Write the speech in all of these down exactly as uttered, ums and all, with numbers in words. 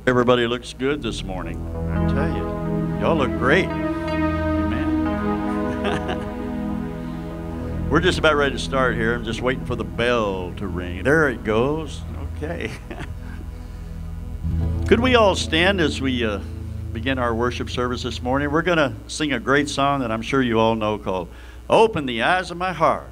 Everybody looks good this morning. I tell you, y'all look great. Amen. We're just about ready to start here. I'm just waiting for the bell to ring. There it goes. Okay. Could we all stand as we uh, begin our worship service this morning? We're going to sing a great song that I'm sure you all know called "Open the Eyes of My Heart."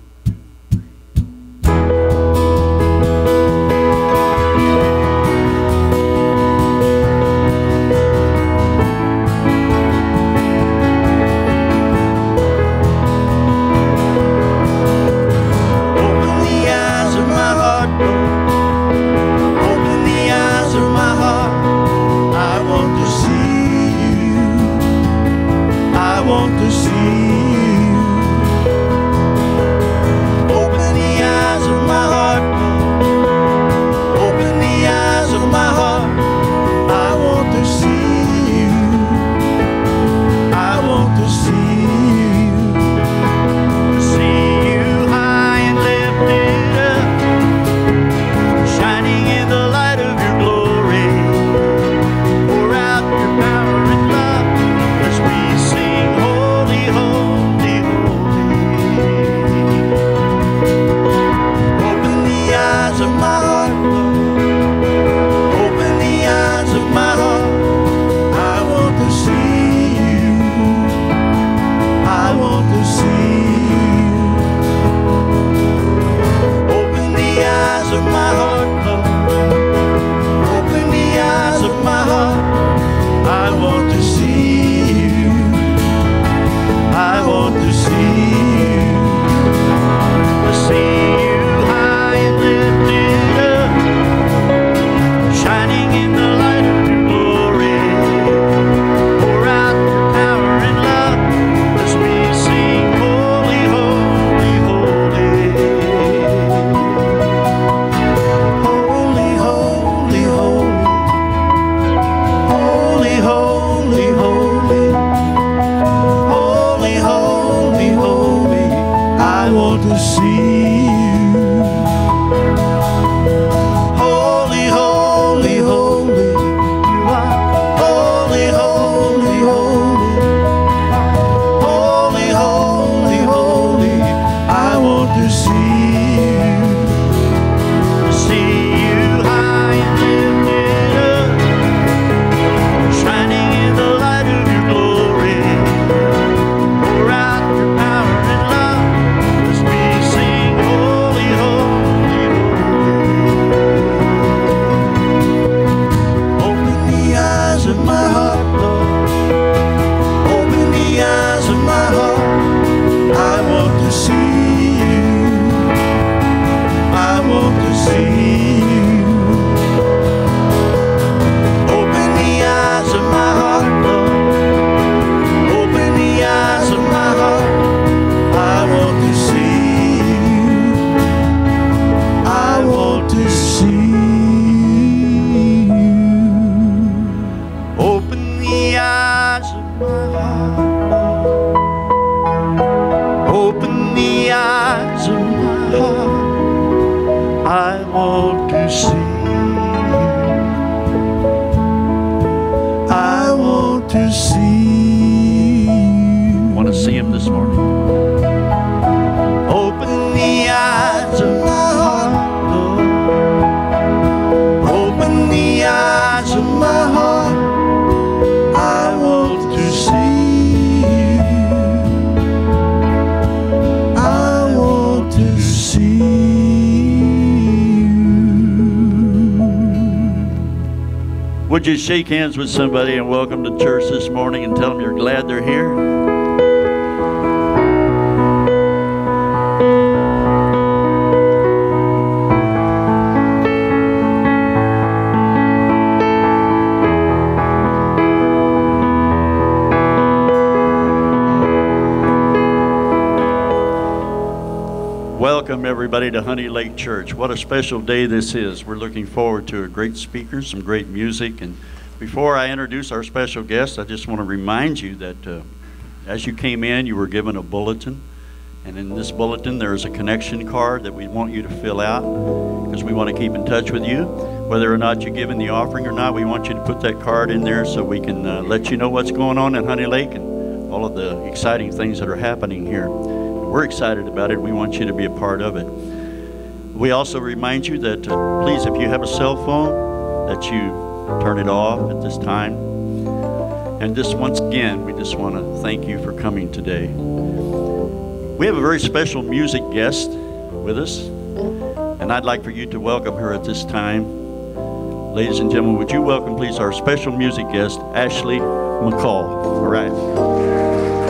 Would you shake hands with somebody and welcome to church this morning and tell them you're glad they're here? Welcome everybody to Honey Lake Church. What a special day this is. We're looking forward to a great speaker, some great music. And before I introduce our special guest, I just want to remind you that uh, as you came in, you were given a bulletin. And in this bulletin, there is a connection card that we want you to fill out because we want to keep in touch with you. Whether or not you give in the offering or not, we want you to put that card in there so we can uh, let you know what's going on in Honey Lake and all of the exciting things that are happening here. We're excited about it. We want you to be a part of it. We also remind you that uh, please, if you have a cell phone, that you turn it off at this time. And just once again, we just want to thank you for coming today. We have a very special music guest with us, and I'd like for you to welcome her at this time. Ladies and gentlemen, would you welcome, please, our special music guest, Ashley McCall. All right.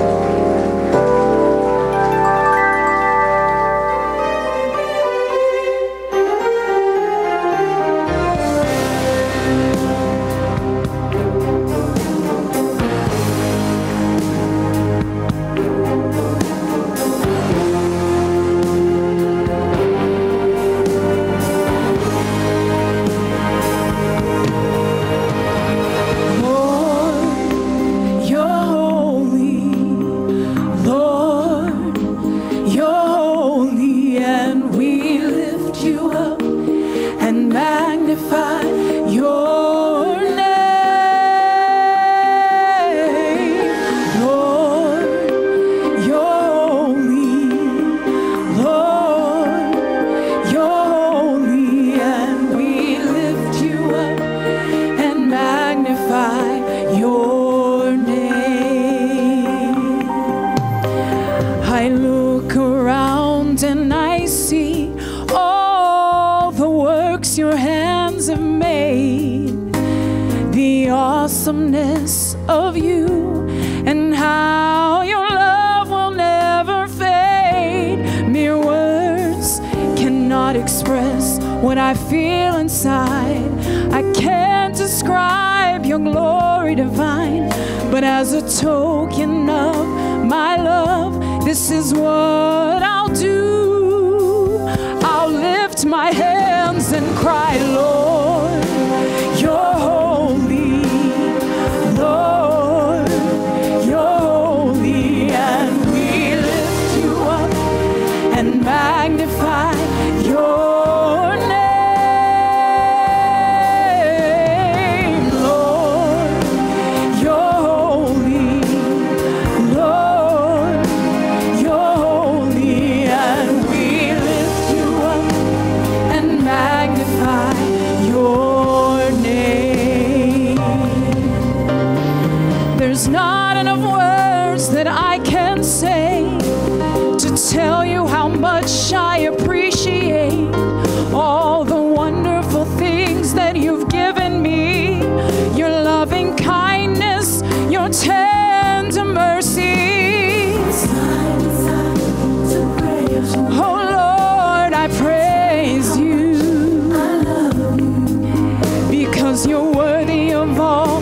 Of you and how your love will never fade. Mere words cannot express what I feel inside. I can't describe your glory divine, but as a token of my love, this is what I'll do. I'll lift my hands and cry, Lord, you're holy. Lord, you're holy, and we lift you up and magnify your name. Lord, you're holy. Lord, you're holy, and we lift you up and magnify your name. There's not enough words that I can say to tell you how much I appreciate all the wonderful things that you've given me, your loving kindness, your tender mercies. Oh Lord, I praise you. I love you because you're worthy of all.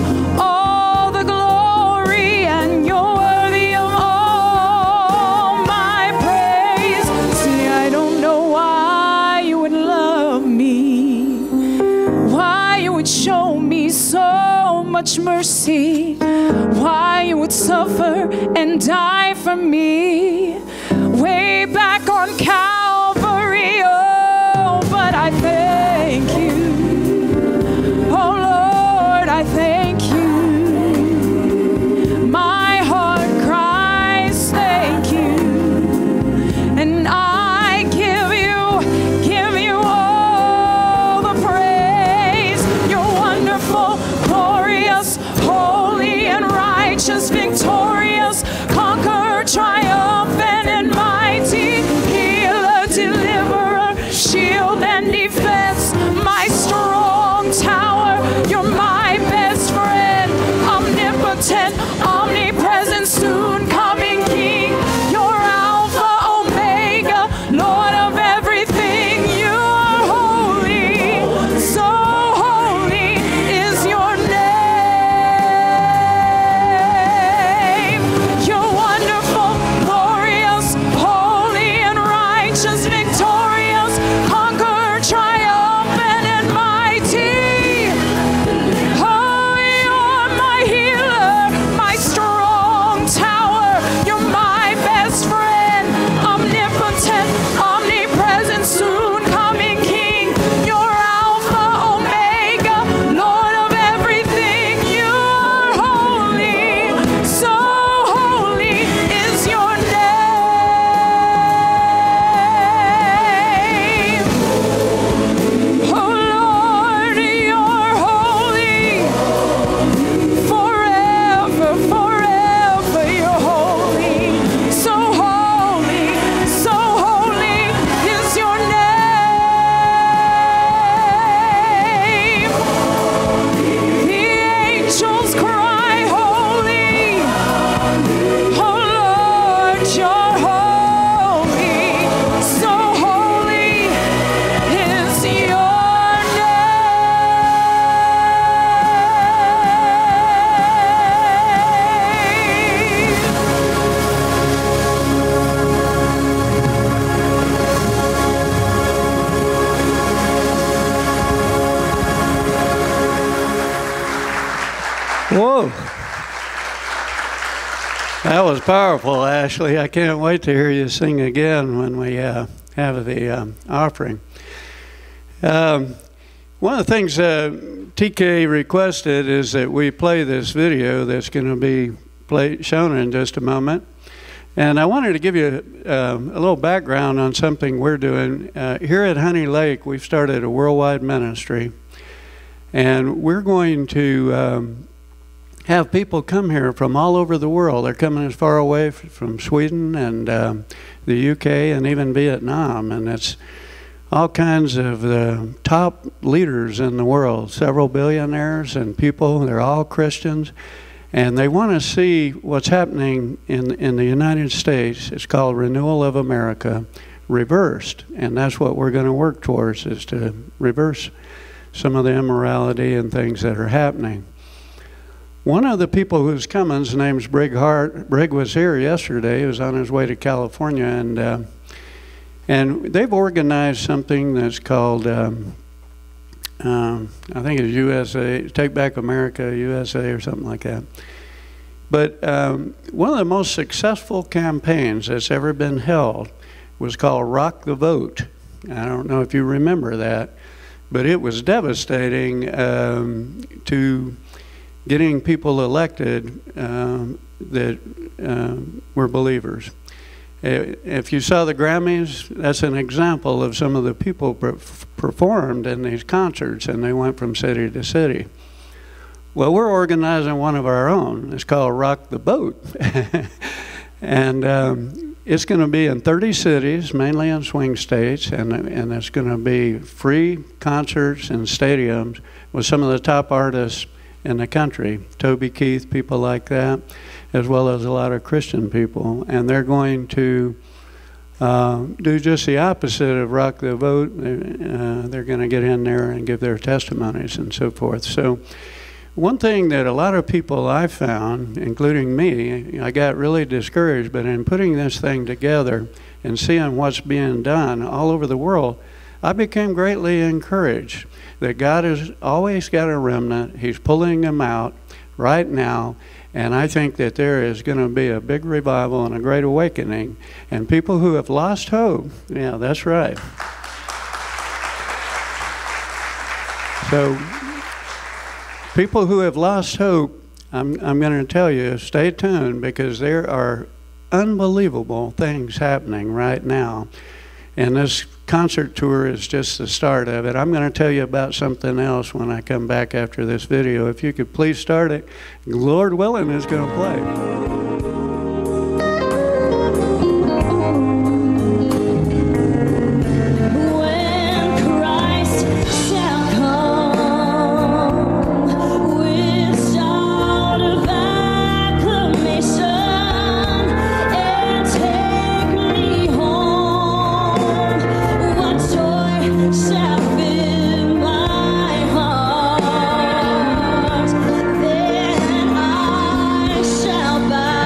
Much mercy, why you would suffer and die for me way back on Calvary. Oh, but I thank you. Oh Lord, I thank you. My heart cries thank you, and I give you, give you all the praise. You're wonderful, glorious, holy and righteous, victorious, conqueror, triumphant and mighty, healer, deliverer, shield and defense, my strong tower. You're my best friend. Whoa. That was powerful, Ashley. I can't wait to hear you sing again when we uh, have the um, offering. Um, one of the things uh, T K requested is that we play this video that's going to be play, shown in just a moment. And I wanted to give you uh, a little background on something we're doing. Uh, here at Honey Lake, we've started a worldwide ministry. And we're going to um, have people come here from all over the world. They're coming as far away from Sweden and um, the U K and even Vietnam. And it's all kinds of the top leaders in the world, several billionaires and people. They're all Christians. And they want to see what's happening in, in the United States. It's called Renewal of America reversed. And that's what we're going to work towards, is to reverse some of the immorality and things that are happening. One of the people who's coming, his name's Brig Hart. Brig was here yesterday. He was on his way to California. And, uh, and they've organized something that's called... Um, Um, I think it's U S A, Take Back America, U S A or something like that. But um, one of the most successful campaigns that's ever been held was called Rock the Vote. I don't know if you remember that, but it was devastating um, to getting people elected um, that uh, were believers. If you saw the Grammys, that's an example of some of the people per performed in these concerts, and they went from city to city. Well, we're organizing one of our own. It's called Rock the Boat. And um, it's going to be in thirty cities, mainly in swing states, and, and it's going to be free concerts in stadiums with some of the top artists in the country, Toby Keith, people like that, as well as a lot of Christian people. And they're going to uh, do just the opposite of Rock the Vote. Uh, they're going to get in there and give their testimonies and so forth. So one thing that a lot of people I found, including me, I got really discouraged, but in putting this thing together and seeing what's being done all over the world, I became greatly encouraged that God has always got a remnant. He's pulling them out right now. And I think that there is going to be a big revival and a great awakening. And people who have lost hope, yeah, that's right. So people who have lost hope, I'm, I'm going to tell you, stay tuned, because there are unbelievable things happening right now. And this concert tour is just the start of it. I'm going to tell you about something else when I come back after this video. If you could please start it. Lord willing is going to play. Then I shall bow.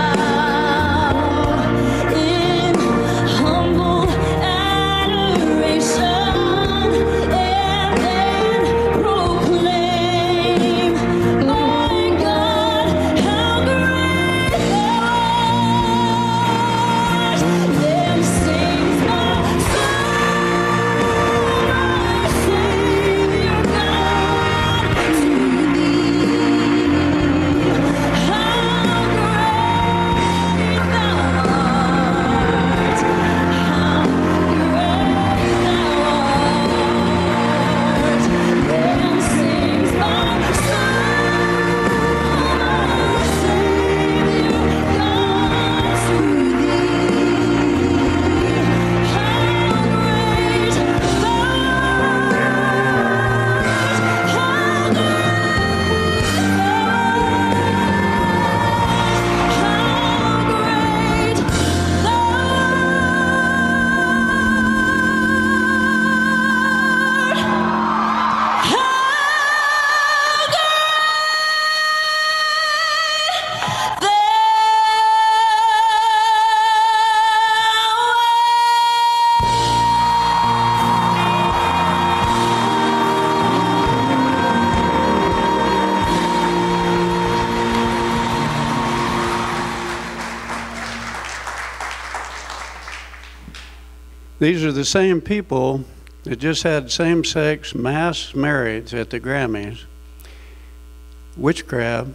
These are the same people that just had same-sex mass marriage at the Grammys, witchcraft,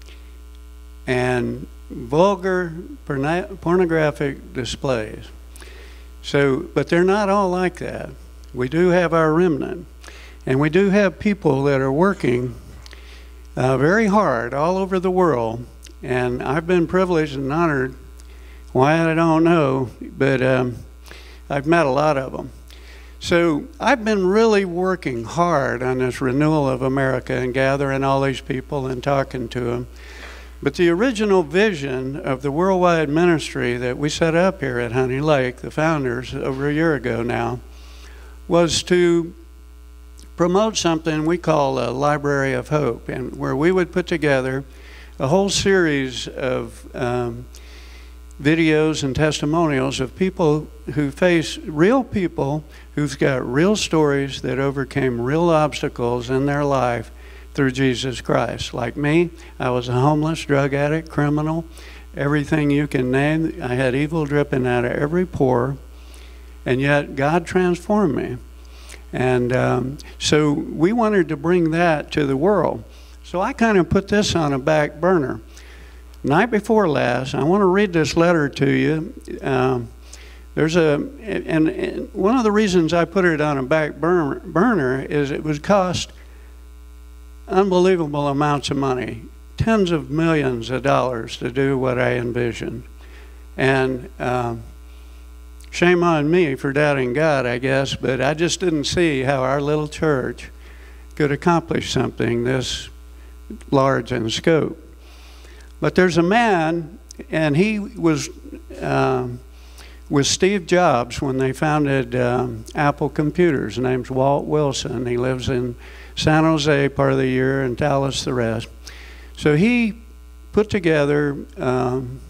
and vulgar pornographic displays. So, but they're not all like that. We do have our remnant, and we do have people that are working uh, very hard all over the world, and I've been privileged and honored, why I don't know, but um, I've met a lot of them. So I've been really working hard on this renewal of America and gathering all these people and talking to them. But the original vision of the worldwide ministry that we set up here at Honey Lake, the founders, over a year ago now, was to promote something we call a Library of Hope, and where we would put together a whole series of um, videos and testimonials of people who face, real people who've got real stories that overcame real obstacles in their life through Jesus Christ. Like me, I was a homeless, drug addict, criminal, everything you can name. I had evil dripping out of every pore, and yet God transformed me. And um, so we wanted to bring that to the world. So I kind of put this on a back burner. Night before last, I want to read this letter to you. Um, there's a, and, and one of the reasons I put it on a back burner, burner is it would cost unbelievable amounts of money, tens of millions of dollars to do what I envisioned. And um, shame on me for doubting God, I guess, but I just didn't see how our little church could accomplish something this large in scope. But there's a man, and he was um, with Steve Jobs when they founded um, Apple Computers. His name's Walt Wilson. He lives in San Jose part of the year and Dallas the rest. So he put together um,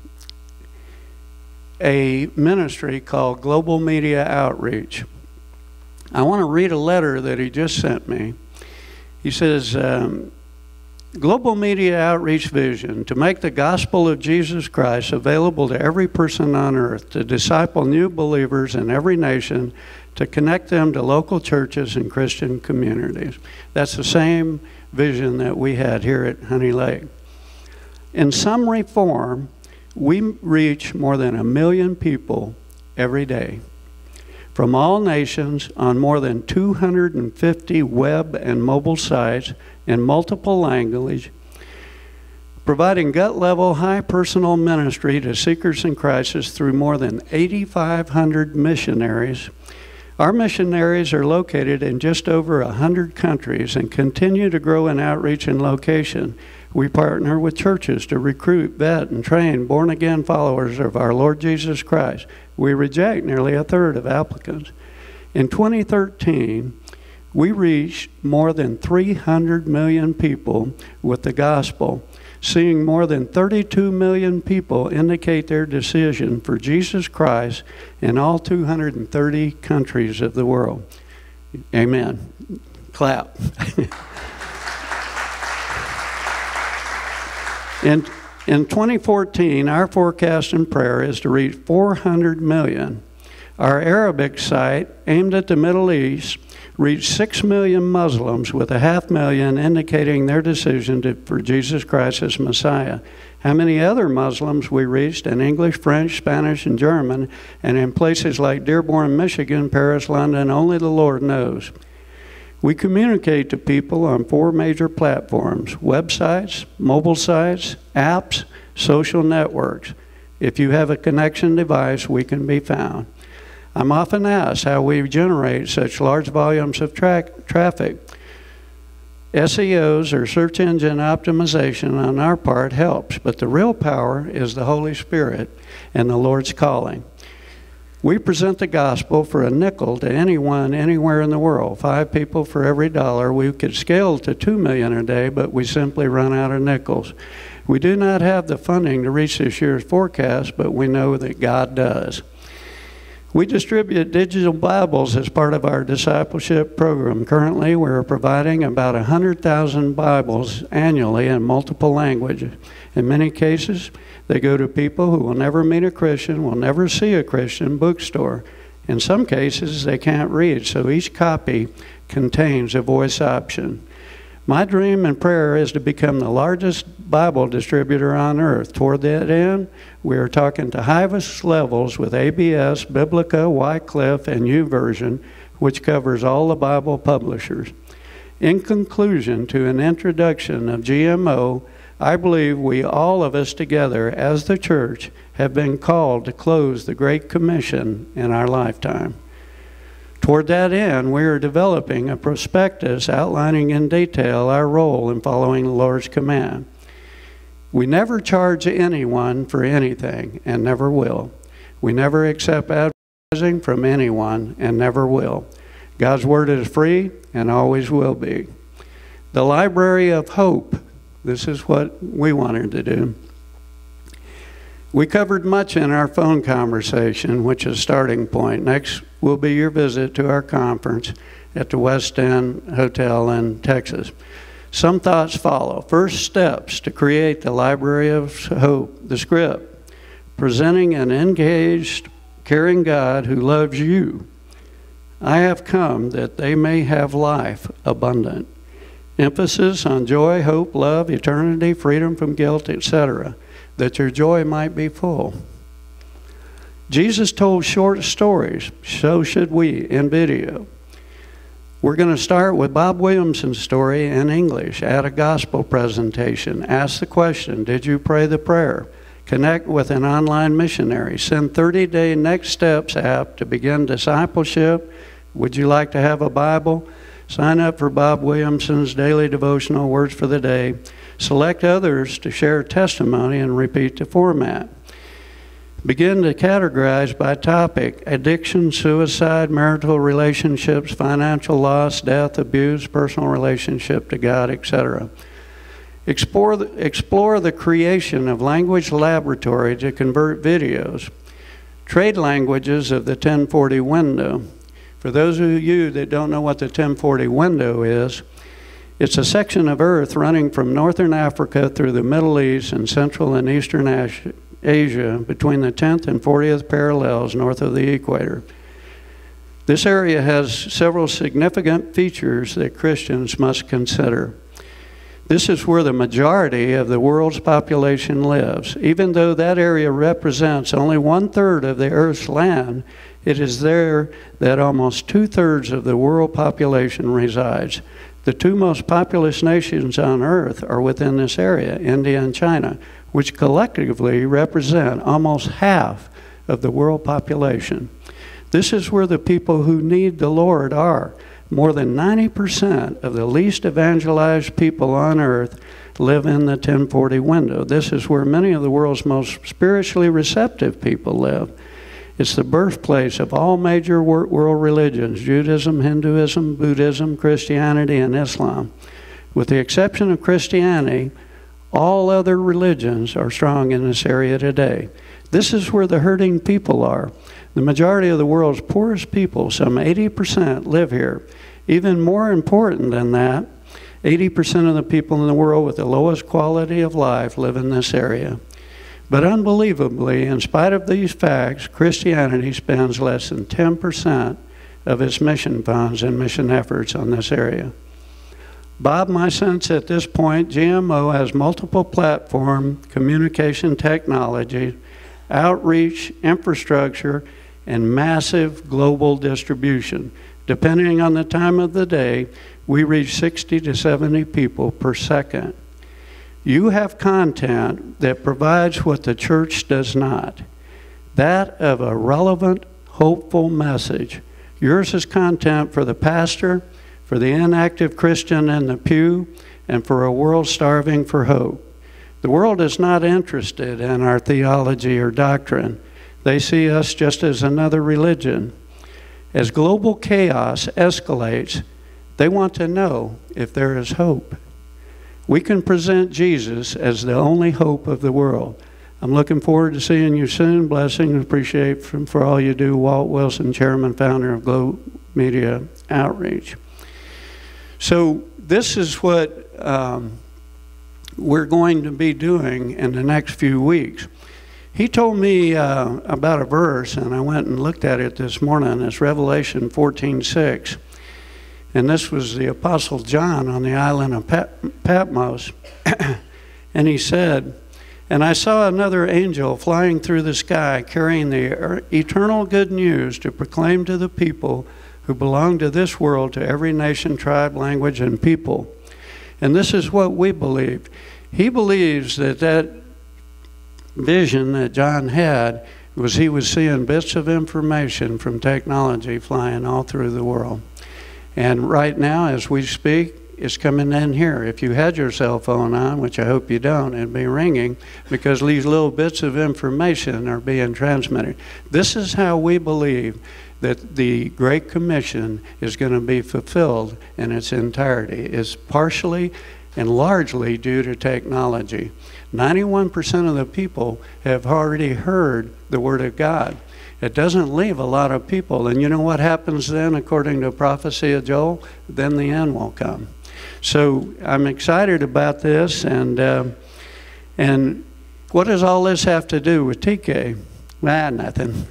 a ministry called Global Media Outreach. I want to read a letter that he just sent me. He says, um, Global Media Outreach vision to make the gospel of Jesus Christ available to every person on earth, to disciple new believers in every nation, to connect them to local churches and Christian communities. That's the same vision that we had here at Honey Lake. In summary form, we reach more than a million people every day from all nations on more than two hundred fifty web and mobile sites in multiple languages, providing gut-level, high personal ministry to seekers in crisis through more than eighty-five hundred missionaries. Our missionaries are located in just over one hundred countries and continue to grow in outreach and location. We partner with churches to recruit, vet, and train born-again followers of our Lord Jesus Christ. We reject nearly a third of applicants. In twenty thirteen, we reached more than three hundred million people with the gospel, seeing more than thirty-two million people indicate their decision for Jesus Christ in all two hundred thirty countries of the world. Amen. Clap. in, in twenty fourteen, our forecast and prayer is to reach four hundred million. Our Arabic site, aimed at the Middle East, reached six million Muslims, with a half million indicating their decision to, for Jesus Christ as Messiah. How many other Muslims we reached in English, French, Spanish, and German, and in places like Dearborn, Michigan, Paris, London, only the Lord knows. We communicate to people on four major platforms: websites, mobile sites, apps, social networks. If you have a connection device, we can be found. I'm often asked how we generate such large volumes of tra traffic. S E Os, or search engine optimization, on our part helps, but the real power is the Holy Spirit and the Lord's calling. We present the gospel for a nickel to anyone, anywhere in the world. Five people for every dollar. We could scale to two million a day, but we simply run out of nickels. We do not have the funding to reach this year's forecast, but we know that God does. We distribute digital Bibles as part of our discipleship program. Currently, we're providing about one hundred thousand Bibles annually in multiple languages. In many cases, they go to people who will never meet a Christian, will never see a Christian bookstore. In some cases, they can't read, so each copy contains a voice option. My dream and prayer is to become the largest Bible distributor on earth. Toward that end, we are talking to highest levels with A B S, Biblica, Wycliffe, and YouVersion, which covers all the Bible publishers. In conclusion to an introduction of G M O, I believe we, all of us together as the church, have been called to close the Great Commission in our lifetime. Toward that end, we are developing a prospectus outlining in detail our role in following the Lord's command. We never charge anyone for anything and never will. We never accept advertising from anyone and never will. God's word is free and always will be. The Library of Hope, this is what we wanted to do. We covered much in our phone conversation, which is a starting point. Next will be your visit to our conference at the West End Hotel in Texas. Some thoughts follow. First steps to create the Library of Hope, the script, presenting an engaged, caring God who loves you. I have come that they may have life abundant. Emphasis on joy, hope, love, eternity, freedom from guilt, et cetera, that your joy might be full. Jesus told short stories, so should we in video. We're going to start with Bob Williamson's story in English at a gospel presentation. Ask the question, did you pray the prayer? Connect with an online missionary. Send thirty-day Next Steps app to begin discipleship. Would you like to have a Bible? Sign up for Bob Williamson's daily devotional Words for the Day. Select others to share testimony and repeat the format. Begin to categorize by topic: addiction, suicide, marital relationships, financial loss, death, abuse, personal relationship to God, et cetera. Explore the, explore the creation of language laboratory to convert videos. Trade languages of the ten forty window. For those of you that don't know what the ten forty window is, it's a section of Earth running from northern Africa through the Middle East and Central and Eastern Asia between the tenth and fortieth parallels north of the equator. This area has several significant features that Christians must consider. This is where the majority of the world's population lives. Even though that area represents only one-third of the Earth's land, it is there that almost two-thirds of the world population resides. The two most populous nations on Earth are within this area, India and China, which collectively represent almost half of the world population. This is where the people who need the Lord are. More than ninety percent of the least evangelized people on Earth live in the ten forty window. This is where many of the world's most spiritually receptive people live. It's the birthplace of all major world religions: Judaism, Hinduism, Buddhism, Christianity, and Islam. With the exception of Christianity, all other religions are strong in this area today. This is where the hurting people are. The majority of the world's poorest people, some eighty percent, live here. Even more important than that, eighty percent of the people in the world with the lowest quality of life live in this area. But unbelievably, in spite of these facts, Christianity spends less than ten percent of its mission funds and mission efforts on this area. Bob, my sense at this point, G M O has multiple platform communication technology, outreach, infrastructure, and massive global distribution. Depending on the time of the day, we reach sixty to seventy people per second. You have content that provides what the church does not, that of a relevant, hopeful message. Yours is content for the pastor, for the inactive Christian in the pew, and for a world starving for hope. The world is not interested in our theology or doctrine. They see us just as another religion. As global chaos escalates, they want to know if there is hope. We can present Jesus as the only hope of the world. I'm looking forward to seeing you soon. Blessing and appreciate from, for all you do. Walt Wilson, Chairman, Founder of Globe Media Outreach. So this is what um, we're going to be doing in the next few weeks. he told me uh, about a verse, and I went and looked at it this morning. It's Revelation fourteen six. And this was the Apostle John on the island of Pat- Patmos. And he said, "And I saw another angel flying through the sky, carrying the eternal good news to proclaim to the people who belong to this world, to every nation, tribe, language, and people." And this is what we believe. He believes that that vision that John had was he was seeing bits of information from technology flying all through the world. And right now, as we speak, it's coming in here. If you had your cell phone on, which I hope you don't, it'd be ringing because these little bits of information are being transmitted. This is how we believe that the Great Commission is going to be fulfilled in its entirety. It's partially and largely due to technology. ninety-one percent of the people have already heard the Word of God. It doesn't leave a lot of people. And you know what happens then, according to prophecy of Joel? Then the end will come. So I'm excited about this. And uh, and what does all this have to do with T K? Nah, nothing.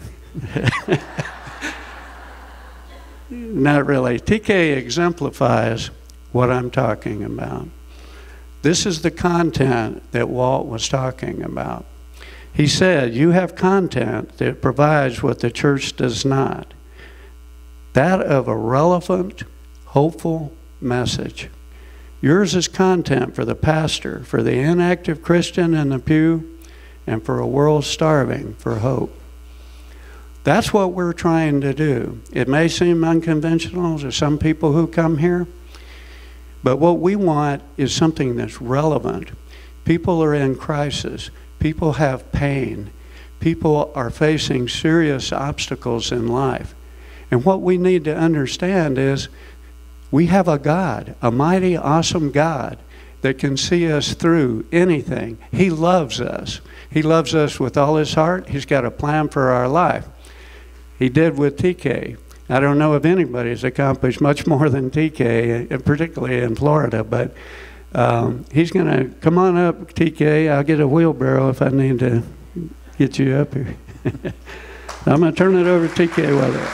Not really. T K exemplifies what I'm talking about. This is the content that Walt was talking about. He said, you have content that provides what the church does not. That of a relevant, hopeful message. Yours is content for the pastor, for the inactive Christian in the pew, and for a world starving for hope. That's what we're trying to do. It may seem unconventional to some people who come here, but what we want is something that's relevant. People are in crisis. People have pain. People are facing serious obstacles in life. And what we need to understand is we have a God, a mighty, awesome God that can see us through anything. He loves us. He loves us with all his heart. He's got a plan for our life. He did with T K. I don't know if anybody's accomplished much more than T K, particularly in Florida, but um, he's going to come on up, T K. I'll get a wheelbarrow if I need to get you up here. I'm going to turn it over to T K Wetherell.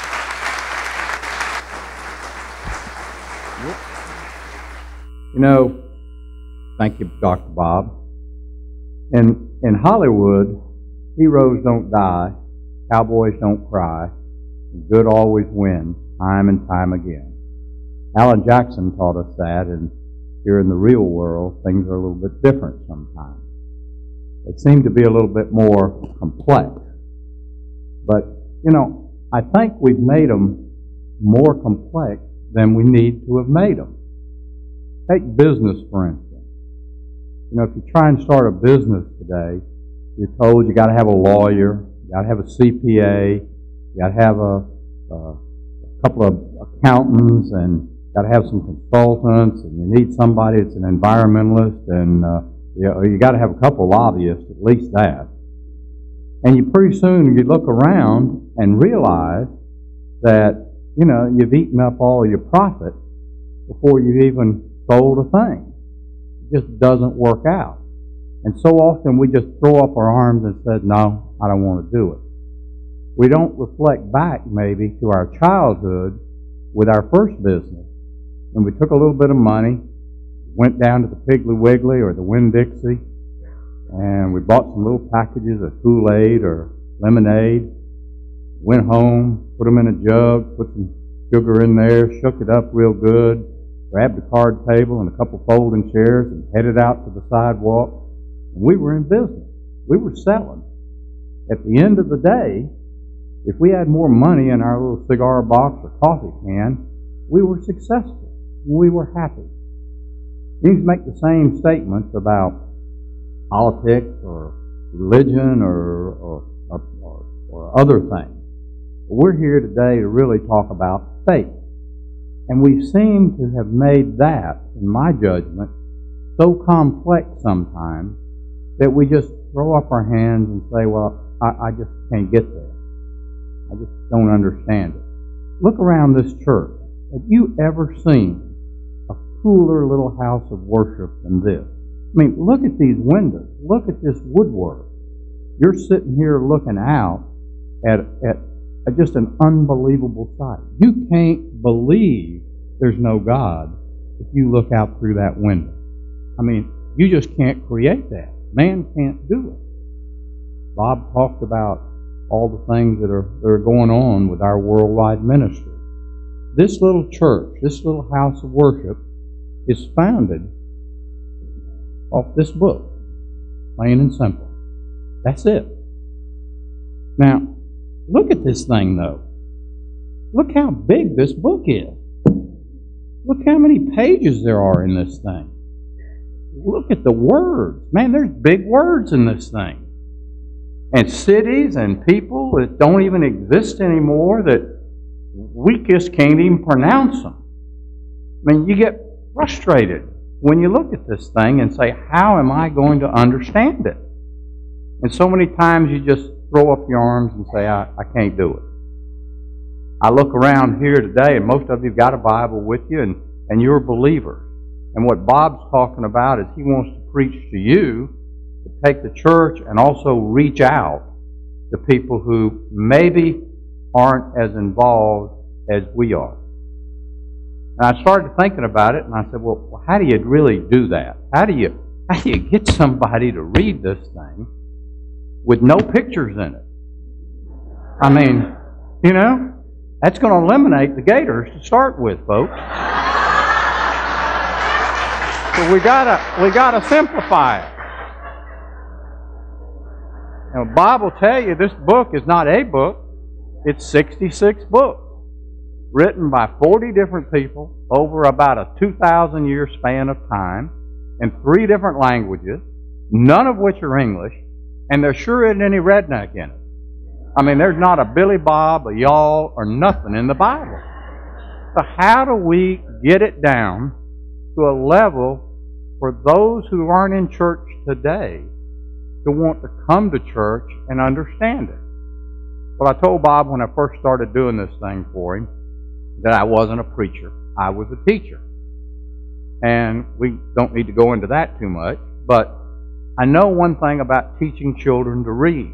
You know, thank you, Doctor Bob. In, in Hollywood, heroes don't die, cowboys don't cry, and good always wins, time and time again. Alan Jackson taught us that, and here in the real world, things are a little bit different sometimes. They seem to be a little bit more complex. But, you know, I think we've made them more complex than we need to have made them. Take business, for instance. You know, if you try and start a business today, you're told you got to have a lawyer, you got to have a C P A, you got to have a, a, a couple of accountants, and you got to have some consultants, and you need somebody that's an environmentalist, and uh, you, know, you got to have a couple of lobbyists, at least that. And you pretty soon you look around and realize that, you know, you've eaten up all your profit before you've even sold a thing. It just doesn't work out. And so often we just throw up our arms and said, no, I don't want to do it. We don't reflect back maybe to our childhood with our first business. And we took a little bit of money, went down to the Piggly Wiggly or the Winn-Dixie, and we bought some little packages of Kool-Aid or lemonade, went home, put them in a jug, put some sugar in there, shook it up real good, grabbed a card table and a couple folding chairs and headed out to the sidewalk. And we were in business. We were selling. At the end of the day, if we had more money in our little cigar box or coffee can, we were successful. We were happy. You can make the same statements about politics or religion or, or, or, or other things. But we're here today to really talk about faith. And we seem to have made that, in my judgment, so complex sometimes that we just throw up our hands and say, well, I, I just can't get there. I just don't understand it. Look around this church. Have you ever seen a cooler little house of worship than this? I mean, look at these windows. Look at this woodwork. you're sitting here looking out at, at, at just an unbelievable sight. You can't believe there's no God if you look out through that window. I mean, you just can't create that. Man can't do it. Bob talked about all the things that are, that are going on with our worldwide ministry. This little church, this little house of worship, is founded off this book, plain and simple. That's it. Now, look at this thing, though. Look how big this book is. Look how many pages there are in this thing. Look at the words. Man, there's big words in this thing. And cities and people that don't even exist anymore, that we just can't even pronounce them. I mean, you get frustrated when you look at this thing and say, how am I going to understand it? And so many times you just throw up your arms and say, I, I can't do it. I look around here today, and most of you have got a Bible with you, and, and you're believers. And what Bob's talking about is he wants to preach to you, to take the church and also reach out to people who maybe aren't as involved as we are. And I started thinking about it, and I said, well, how do you really do that? How do you, how do you get somebody to read this thing with no pictures in it? I mean, you know, that's going to eliminate the Gators to start with, folks. So we gotta, we gotta simplify it. Now, Bob will tell you this book is not a book. It's sixty-six books, written by forty different people over about a two thousand year span of time in three different languages, none of which are English, and there sure isn't any redneck in it. I mean, there's not a Billy Bob, a y'all, or nothing in the Bible. So how do we get it down to a level for those who aren't in church today to want to come to church and understand it? Well, I told Bob when I first started doing this thing for him that I wasn't a preacher. I was a teacher. And we don't need to go into that too much, but I know one thing about teaching children to read.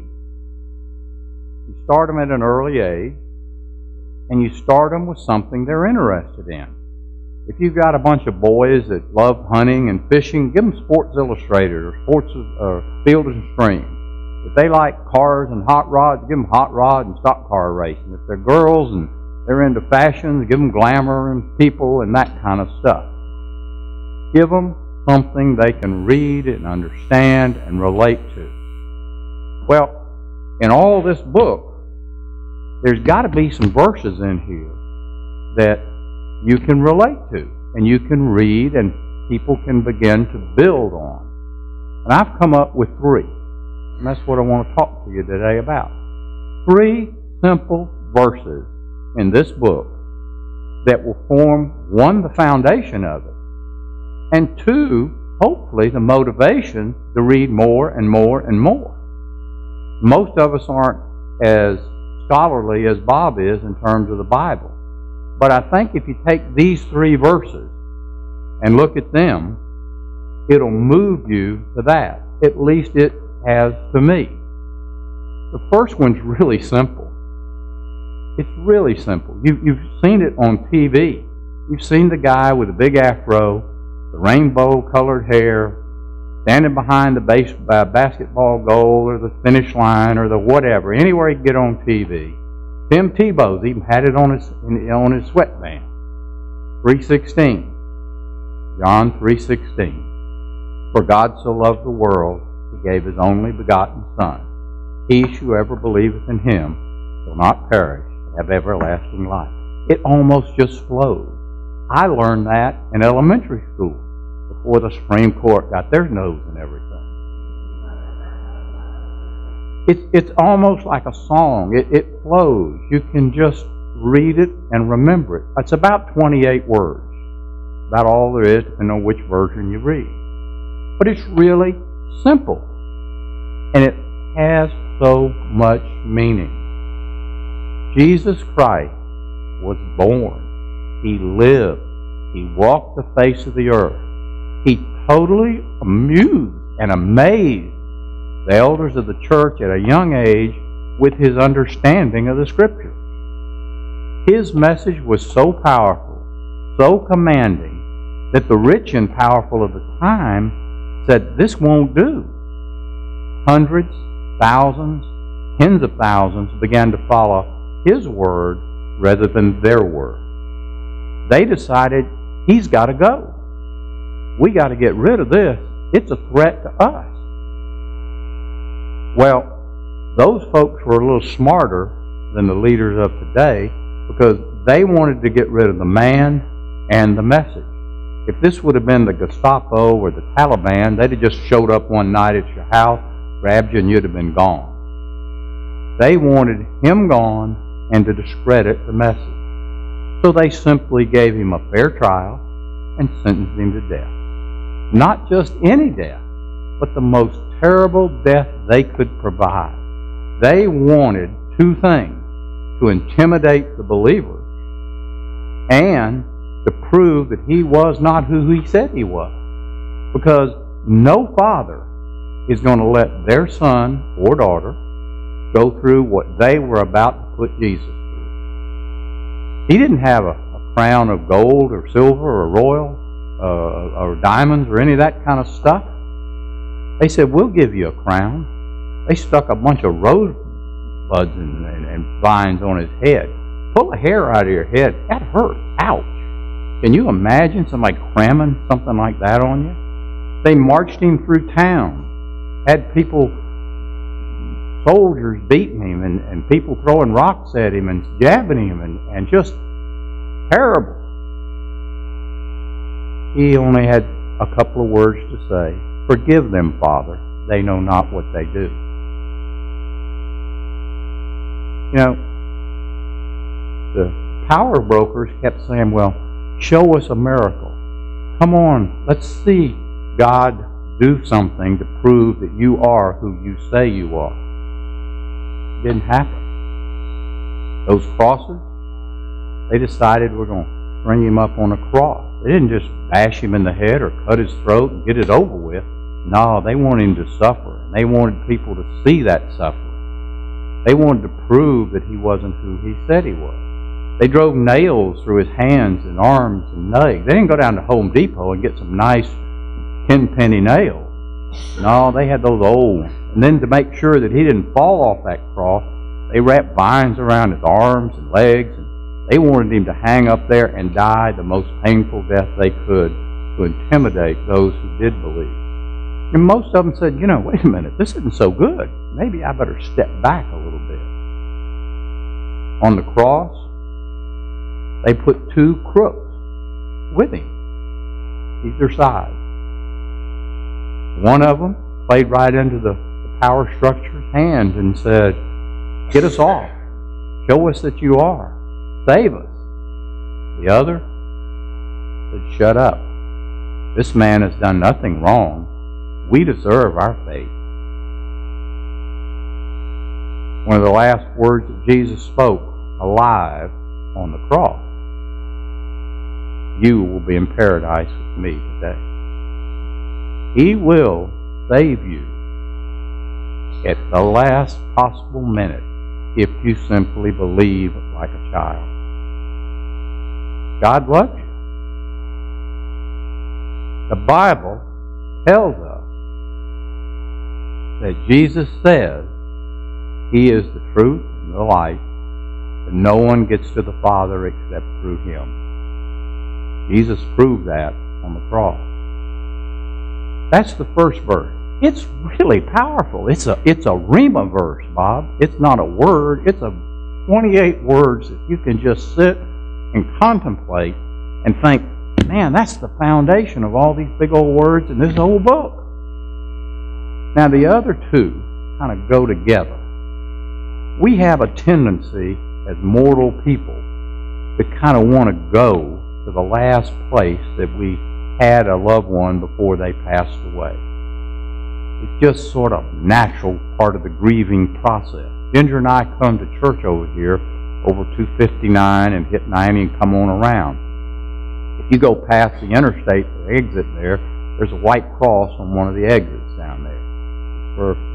You start them at an early age, and you start them with something they're interested in. If you've got a bunch of boys that love hunting and fishing, give them Sports Illustrated or Sports or Field and Stream. If they like cars and hot rods, give them hot rod and stock car racing. If they're girls and they're into fashion, give them glamour and people and that kind of stuff. Give them something they can read and understand and relate to. Well, in all this book, there's got to be some verses in here that you can relate to and you can read and people can begin to build on. And I've come up with three. And that's what I want to talk to you today about. Three simple verses in this book that will form, one, the foundation of it, and two, hopefully the motivation to read more and more and more. Most of us aren't as scholarly as Bob is in terms of the Bible. But I think if you take these three verses and look at them, it'll move you to that. At least it has to me. The first one's really simple. It's really simple. You, you've seen it on T V. You've seen the guy with the big afro, the rainbow-colored hair, standing behind the base, uh, basketball goal or the finish line or the whatever, anywhere he can get on T V. Tim Tebow's even had it on his on his sweatband. three sixteen. John three sixteen. For God so loved the world, He gave His only begotten Son. He who ever believeth in Him shall not perish, but have everlasting life. It almost just flows. I learned that in elementary school before the Supreme Court got their nose in everything. It's, it's almost like a song. It, it flows. You can just read it and remember it. It's about twenty-eight words. About all there is, depending on which version you read. But it's really simple. And it has so much meaning. Jesus Christ was born. He lived. He walked the face of the earth. He totally amused and amazed the elders of the church at a young age with his understanding of the Scripture. His message was so powerful, so commanding, that the rich and powerful of the time said, this won't do. Hundreds, thousands, tens of thousands began to follow his word rather than their word. They decided, he's got to go. We got to get rid of this. It's a threat to us. Well, those folks were a little smarter than the leaders of today because they wanted to get rid of the man and the message. If this would have been the Gestapo or the Taliban, they'd have just showed up one night at your house, grabbed you, and you'd have been gone. They wanted him gone and to discredit the message. So they simply gave him a fair trial and sentenced him to death. Not just any death, but the most terrible death they could provide. They wanted two things: to intimidate the believers and to prove that he was not who he said he was. Because no father is going to let their son or daughter go through what they were about to put Jesus through. He didn't have a, a crown of gold or silver or royal uh, or diamonds or any of that kind of stuff. They said, we'll give you a crown. They stuck a bunch of rosebuds and, and, and vines on his head. Pull a hair out of your head. That hurts. Ouch. Can you imagine somebody cramming something like that on you? They marched him through town. Had people, soldiers beating him and, and people throwing rocks at him and jabbing him and, and just terrible. He only had a couple of words to say. Forgive them, Father. They know not what they do. You know, the power brokers kept saying, well, show us a miracle. Come on, let's see God do something to prove that you are who you say you are. It didn't happen. Those crosses, they decided we're going to bring him up on a cross. They didn't just bash him in the head or cut his throat and get it over with. No, they wanted him to suffer. And they wanted people to see that suffering. They wanted to prove that he wasn't who he said he was. They drove nails through his hands and arms and legs. They didn't go down to Home Depot and get some nice ten penny nails. No, they had those old ones. And then to make sure that he didn't fall off that cross, they wrapped vines around his arms and legs. And they wanted him to hang up there and die the most painful death they could to intimidate those who did believe. And most of them said, you know, wait a minute, this isn't so good. Maybe I better step back a little bit. On the cross, they put two crooks with him, either side. One of them played right into the, the power structure's hand and said, get us off. Show us that you are. Save us. The other said, shut up. This man has done nothing wrong. We deserve our fate. One of the last words that Jesus spoke alive on the cross. You will be in paradise with me today. He will save you at the last possible minute if you simply believe like a child. God loves you. The Bible tells us that Jesus says He is the truth and the light, and no one gets to the Father except through Him. Jesus proved that on the cross. That's the first verse. It's really powerful. It's a it's a rhema verse, Bob. It's not a word. It's a twenty-eight words that you can just sit and contemplate and think, man, that's the foundation of all these big old words in this whole book. Now the other two kind of go together. We have a tendency as mortal people to kind of want to go to the last place that we had a loved one before they passed away. It's just sort of natural part of the grieving process. Ginger and I come to church over here over two fifty-nine and hit ninety and come on around. If you go past the interstate, the exit there, there's a white cross on one of the exits down there. For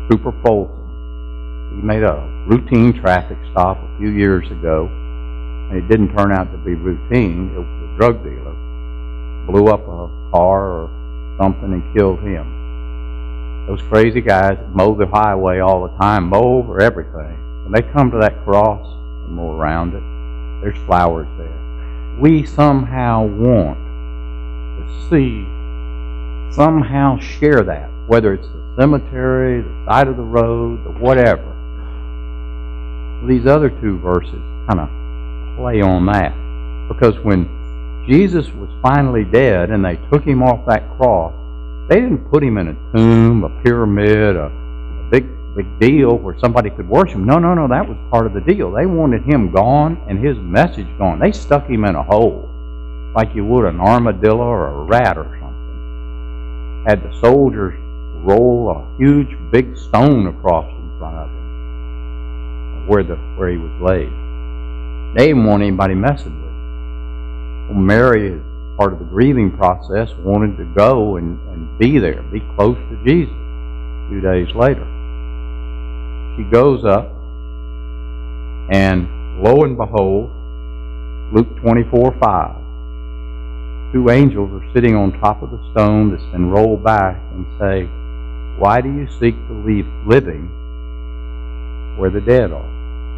Trooper Folsom. He made a routine traffic stop a few years ago, and it didn't turn out to be routine. It was a drug dealer. Blew up a car or something and killed him. Those crazy guys that mow the highway all the time, mow over everything. When they come to that cross and mow around it, there's flowers there. We somehow want to see, somehow share that, whether it's the cemetery, the side of the road, the whatever. These other two verses kind of play on that. Because when Jesus was finally dead and they took him off that cross, they didn't put him in a tomb, a pyramid, a, a big big deal where somebody could worship him. No, no, no, that was part of the deal. They wanted him gone and his message gone. They stuck him in a hole like you would an armadillo or a rat or something. Had the soldiers roll a huge big stone across in front of him where, the, where he was laid. They didn't want anybody messing with him. Well, Mary, as part of the grieving process, wanted to go and, and be there, be close to Jesus. A few days later, she goes up, and lo and behold, Luke twenty-four five, two angels are sitting on top of the stone that's been rolled back and say, "Why do you seek the living where the dead are?"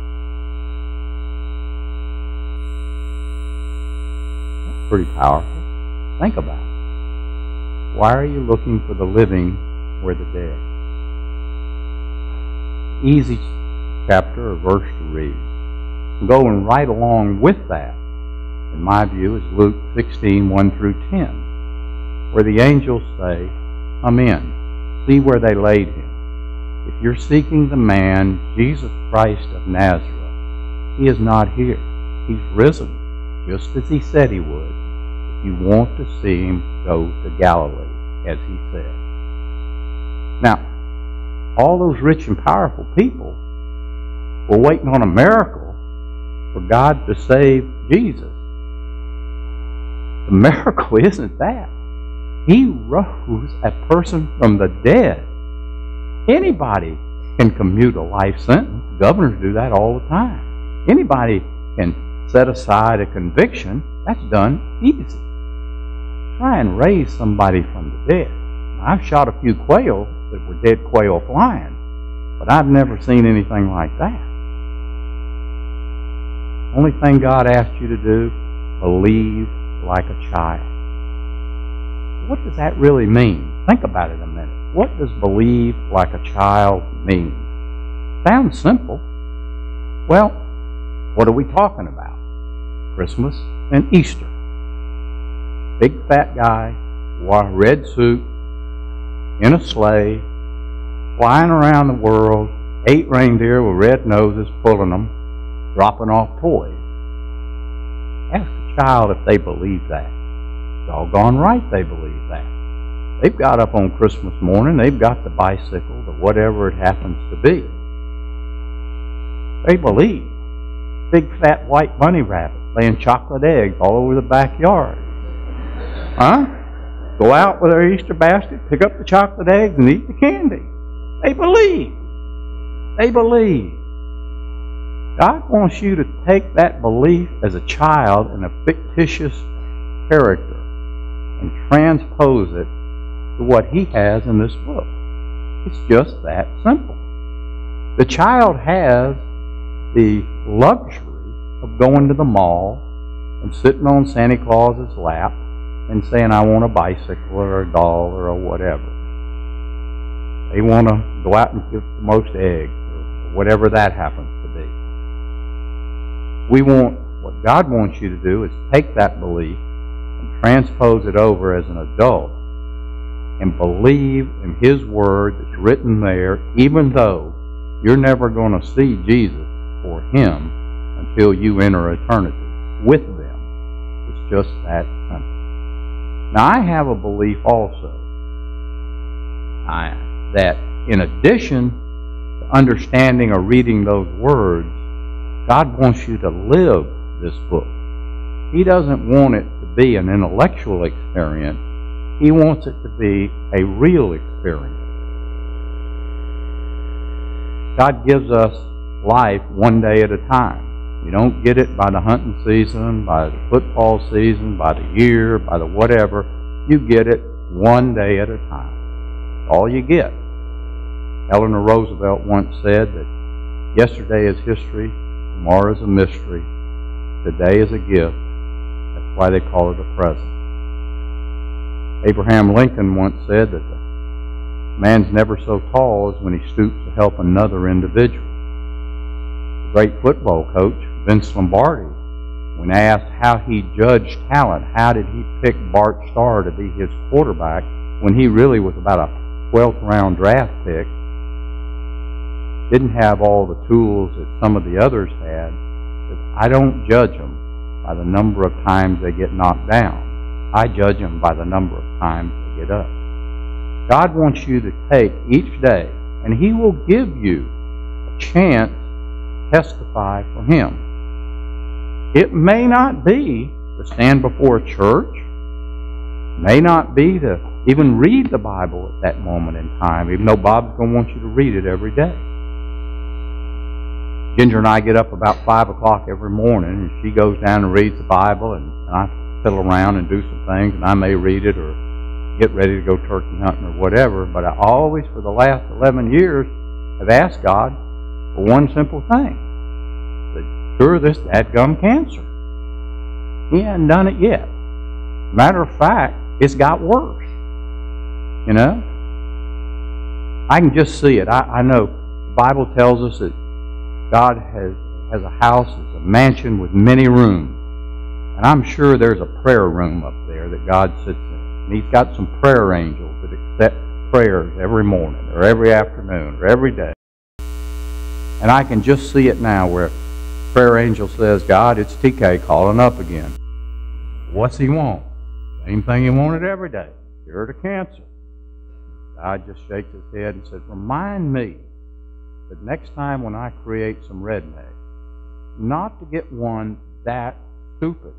That's pretty powerful. Think about it. Why are you looking for the living where the dead? Easy chapter or verse to read. Going right along with that, in my view, is Luke sixteen, one through ten, where the angels say, "Come in, see where they laid him. If you're seeking the man, Jesus Christ of Nazareth, he is not here. He's risen, just as he said he would. If you want to see him, go to Galilee, as he said." Now, all those rich and powerful people were waiting on a miracle for God to save Jesus. The miracle isn't that. He rose a person from the dead. Anybody can commute a life sentence. Governors do that all the time. Anybody can set aside a conviction. That's done easy. Try and raise somebody from the dead. I've shot a few quail that were dead quail flying, but I've never seen anything like that. Only thing God asked you to do, believe like a child. What does that really mean? Think about it a minute. What does believe like a child mean? Sounds simple. Well, what are we talking about? Christmas and Easter. Big fat guy, wore a red suit, in a sleigh, flying around the world, eight reindeer with red noses pulling them, dropping off toys. Ask a child if they believe that. Doggone right they believe that. They've got up on Christmas morning, they've got the bicycle, the whatever it happens to be. They believe. Big fat white bunny rabbit laying chocolate eggs all over the backyard. Huh? Go out with their Easter basket, pick up the chocolate eggs, and eat the candy. They believe. They believe. God wants you to take that belief as a child in a fictitious character and transpose it to what he has in this book. It's just that simple. The child has the luxury of going to the mall and sitting on Santa Claus's lap and saying, "I want a bicycle or a doll or a whatever." They want to go out and get the most eggs or whatever that happens to be. We want, what God wants you to do is take that belief and transpose it over as an adult and believe in His Word that's written there, even though you're never going to see Jesus or Him until you enter eternity with them. It's just that simple. Now, I have a belief also I, that in addition to understanding or reading those words, God wants you to live this book. He doesn't want it to be an intellectual experience. He wants it to be a real experience. God gives us life one day at a time. You don't get it by the hunting season, by the football season, by the year, by the whatever. You get it one day at a time. All you get. Eleanor Roosevelt once said that yesterday is history, tomorrow is a mystery, today is a gift. That's why they call it a present. Abraham Lincoln once said that the man's never so tall as when he stoops to help another individual. The great football coach, Vince Lombardi, when asked how he judged talent, how did he pick Bart Starr to be his quarterback when he really was about a twelfth round draft pick, didn't have all the tools that some of the others had. I don't judge them by the number of times they get knocked down. I judge them by the number of times they get up. God wants you to take each day, and He will give you a chance to testify for Him. It may not be to stand before a church, may not be to even read the Bible at that moment in time, even though Bob's going to want you to read it every day. Ginger and I get up about five o'clock every morning, and she goes down and reads the Bible, and, and I fiddle around and do some things, and I may read it or get ready to go turkey hunting or whatever. But I always, for the last eleven years, have asked God for one simple thing. To cure this dadgum cancer. He hasn't done it yet. Matter of fact, it's got worse. You know? I can just see it. I, I know the Bible tells us that God has, has a house, it's a mansion with many rooms. And I'm sure there's a prayer room up there that God sits in. And He's got some prayer angels that accept prayers every morning or every afternoon or every day. And I can just see it now where prayer angel says, God, it's T K calling up again. What's he want? Same thing he wanted every day. Cure the cancer. God just shakes his head and says, remind me that next time when I create some redneck, not to get one that stupid.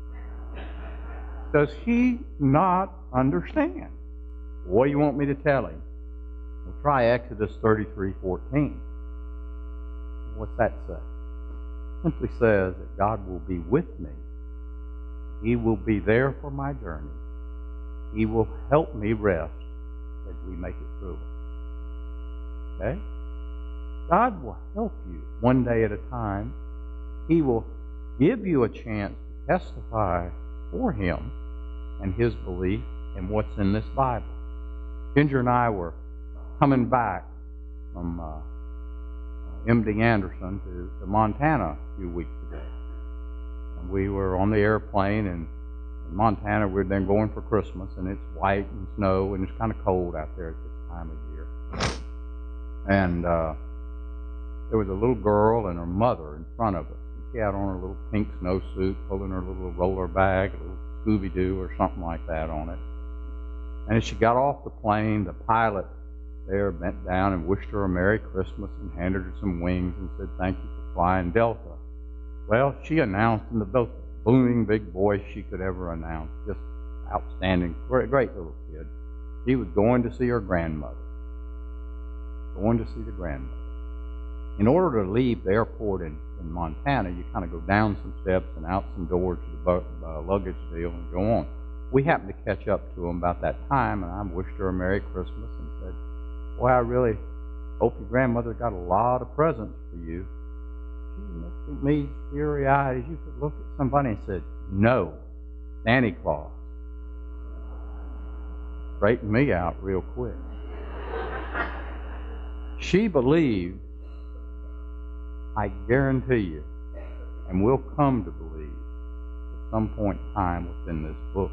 Does he not understand? What do you want me to tell him? Well, try Exodus thirty-three fourteen. What's that say? It simply says that God will be with me. He will be there for my journey. He will help me rest as we make it through it. Okay? God will help you one day at a time. He will give you a chance to testify for Him and His belief in what's in this Bible. Ginger and I were coming back from uh, M D Anderson to, to Montana a few weeks ago. And we were on the airplane in, in Montana. We'd been going for Christmas, and it's white and snow, and it's kind of cold out there at this time of year. And uh, there was a little girl and her mother in front of us. She had on her little pink snowsuit, holding her little roller bag, a little Scooby-Doo or something like that on it. And as she got off the plane, the pilot there bent down and wished her a Merry Christmas and handed her some wings and said, thank you for flying Delta. Well, she announced in the most booming big voice she could ever announce, just outstanding, great, great little kid. She was going to see her grandmother. Going to see the grandmother. In order to leave the airport in, in Montana, you kind of go down some steps and out some doors to the uh, luggage deal and go on. We happened to catch up to them about that time, and I wished her a Merry Christmas and said, boy, I really hope your grandmother got a lot of presents for you. She looked at me teary-eyed as you could look at somebody and said, no, Santa Claus. Straightened me out real quick. She believed, I guarantee you, and will come to believe at some point in time within this book.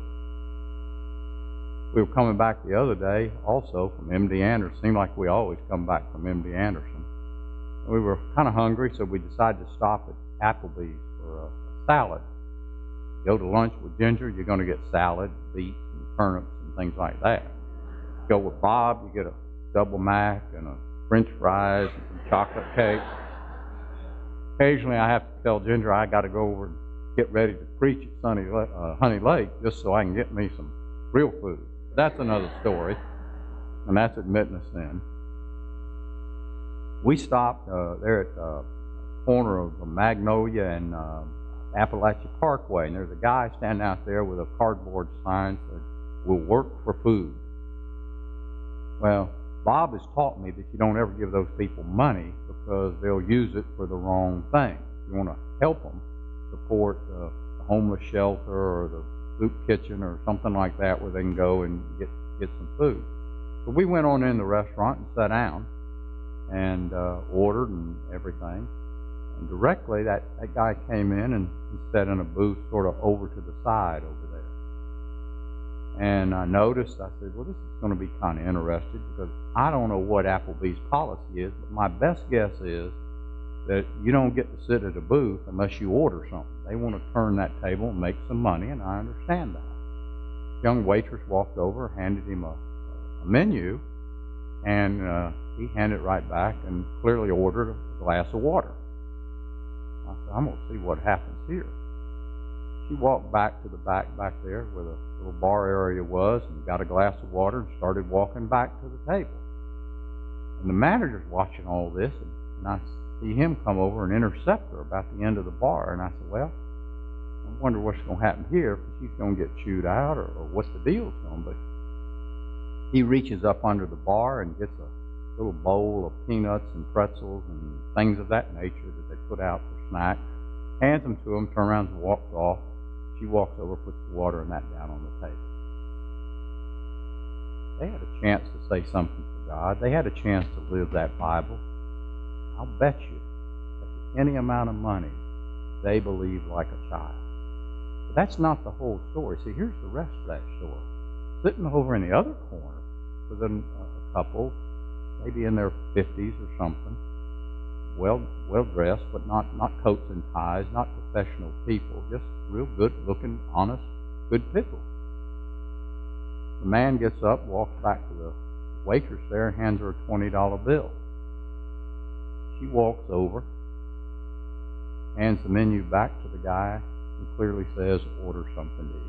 We were coming back the other day also from M D Anderson. Seemed like we always come back from M D Anderson. We were kind of hungry, so we decided to stop at Applebee's for a salad. Go to lunch with Ginger, you're going to get salad, beets, and turnips, and things like that. Go with Bob, you get a double mac and a French fries and some chocolate cake. Occasionally I have to tell Ginger I got to go over and get ready to preach at Sunny, uh, Honey Lake just so I can get me some real food. That's another story, and that's admitting a sin. We stopped uh, there at the corner of Magnolia and uh, Appalachia Parkway, and there's a guy standing out there with a cardboard sign that said, "We'll work for food." Well, Bob has taught me that you don't ever give those people money because they'll use it for the wrong thing. You want to help them support uh, the homeless shelter or the soup kitchen or something like that where they can go and get, get some food. So we went on in the restaurant and sat down and uh, ordered and everything. And directly that, that guy came in and he sat in a booth sort of over to the side over there. And I noticed, I said, well, this is going to be kind of interesting because I don't know what Applebee's policy is, but my best guess is that you don't get to sit at a booth unless you order something. They want to turn that table and make some money, and I understand that. The young waitress walked over, handed him a, a menu, and uh, he handed it right back and clearly ordered a glass of water. I said, I'm going to see what happens here. She walked back to the back back there where the little bar area was and got a glass of water and started walking back to the table. And the manager's watching all this, and, and I see him come over and intercept her about the end of the bar. And I said, well, I wonder what's going to happen here, if she's going to get chewed out or, or what the deal's going to be. He reaches up under the bar and gets a little bowl of peanuts and pretzels and things of that nature that they put out for snacks, hands them to him, turns around and walks off. She walks over, puts the water and that down on the table. They had a chance to say something for God. They had a chance to live that Bible. I'll bet you that for any amount of money, they believed like a child. But that's not the whole story. See, here's the rest of that story. Sitting over in the other corner was a, a couple, maybe in their fifties or something, well well dressed, but not, not coats and ties, not professional people, just real good looking, honest, good people. The man gets up, walks back to the waitress there and hands her a twenty dollar bill. She walks over, hands the menu back to the guy, and clearly says, order something to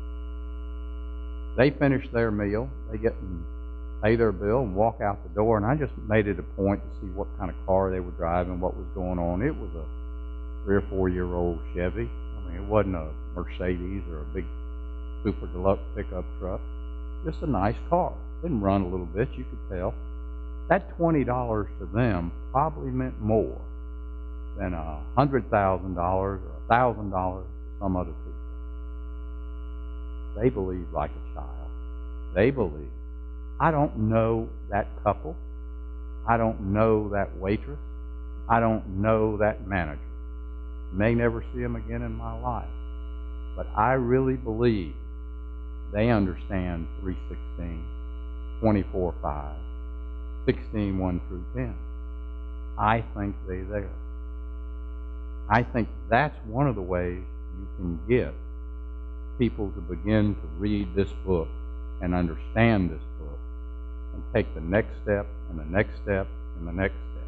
eat. They finish their meal, they get and pay their bill and walk out the door, and I just made it a point to see what kind of car they were driving, what was going on. It was a three or four year old Chevy. I mean, it wasn't a Mercedes or a big super deluxe pickup truck. Just a nice car. Didn't run a little bit, you could tell. That twenty dollars to them probably meant more than a hundred thousand dollars or a thousand dollars to some other people. They believed like a child. They believed. I don't know that couple. I don't know that waitress. I don't know that manager. May never see them again in my life. But I really believe they understand three sixteen, twenty-four five, sixteen one through ten. I think they're there. I think that's one of the ways you can get people to begin to read this book and understand this book and take the next step and the next step and the next step.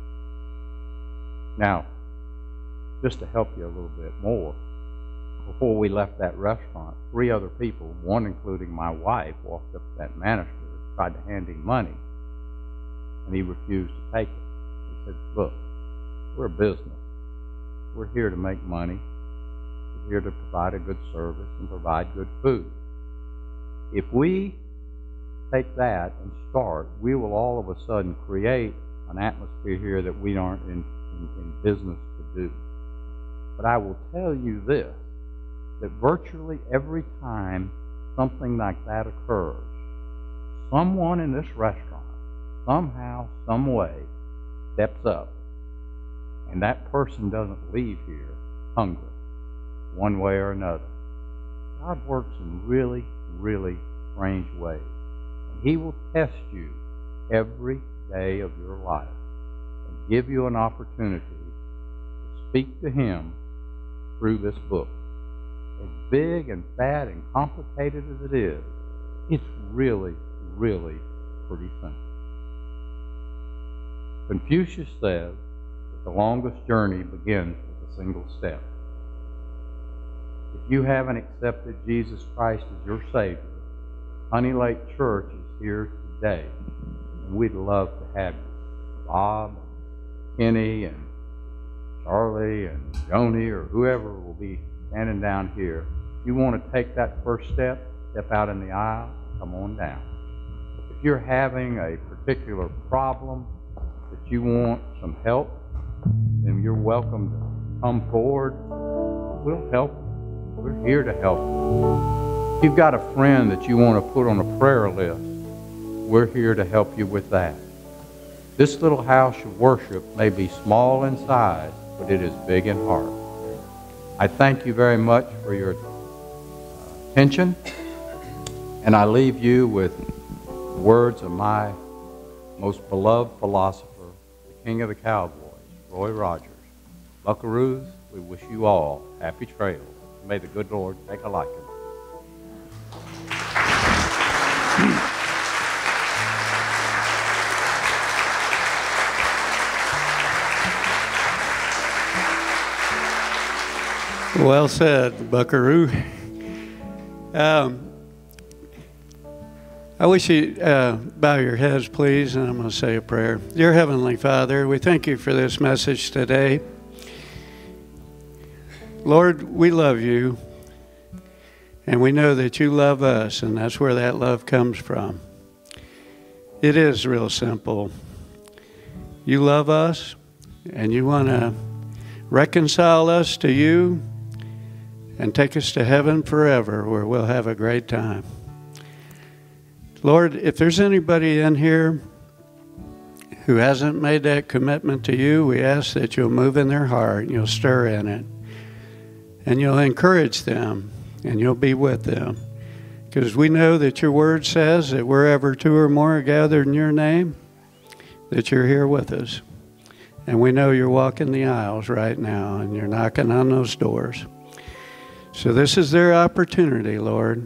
Now, just to help you a little bit more, before we left that restaurant, three other people, one including my wife, walked up to that manager and tried to hand him money, and he refused to take it. He said, look, we're a business. We're here to make money. We're here to provide a good service and provide good food. If we take that and start, we will all of a sudden create an atmosphere here that we aren't in, in, in business to do. But I will tell you this, that virtually every time something like that occurs, someone in this restaurant, somehow, some way, steps up, and that person doesn't leave here hungry, one way or another. God works in really, really strange ways. And He will test you every day of your life and give you an opportunity to speak to Him through this book. As big and fat and complicated as it is, it's really, really pretty simple. Confucius says that the longest journey begins with a single step. If you haven't accepted Jesus Christ as your Savior, Honey Lake Church is here today, and we'd love to have you. Bob, Kenny and Charlie and Joni or whoever will be standing down here, you want to take that first step, step out in the aisle, come on down. If you're having a particular problem that you want some help, then you're welcome to come forward. We'll help you. We're here to help you. If you've got a friend that you want to put on a prayer list, we're here to help you with that. This little house of worship may be small in size, but it is big in heart. I thank you very much for your attention, and I leave you with the words of my most beloved philosopher, the king of the cowboys, Roy Rogers. Buckaroos, we wish you all happy trails. May the good Lord take a liking. Well said, Buckaroo. Um, I wish you uh, bow your heads, please, and I'm going to say a prayer. Dear Heavenly Father, we thank you for this message today. Lord, we love you, and we know that you love us, and that's where that love comes from. It is real simple. You love us, and you want to reconcile us to you and take us to heaven forever, where we'll have a great time. Lord, if there's anybody in here who hasn't made that commitment to you, we ask that you'll move in their heart, and you'll stir in it, and you'll encourage them, and you'll be with them. Because we know that your word says that wherever two or more are gathered in your name, that you're here with us. And we know you're walking the aisles right now, and you're knocking on those doors. So this is their opportunity, Lord,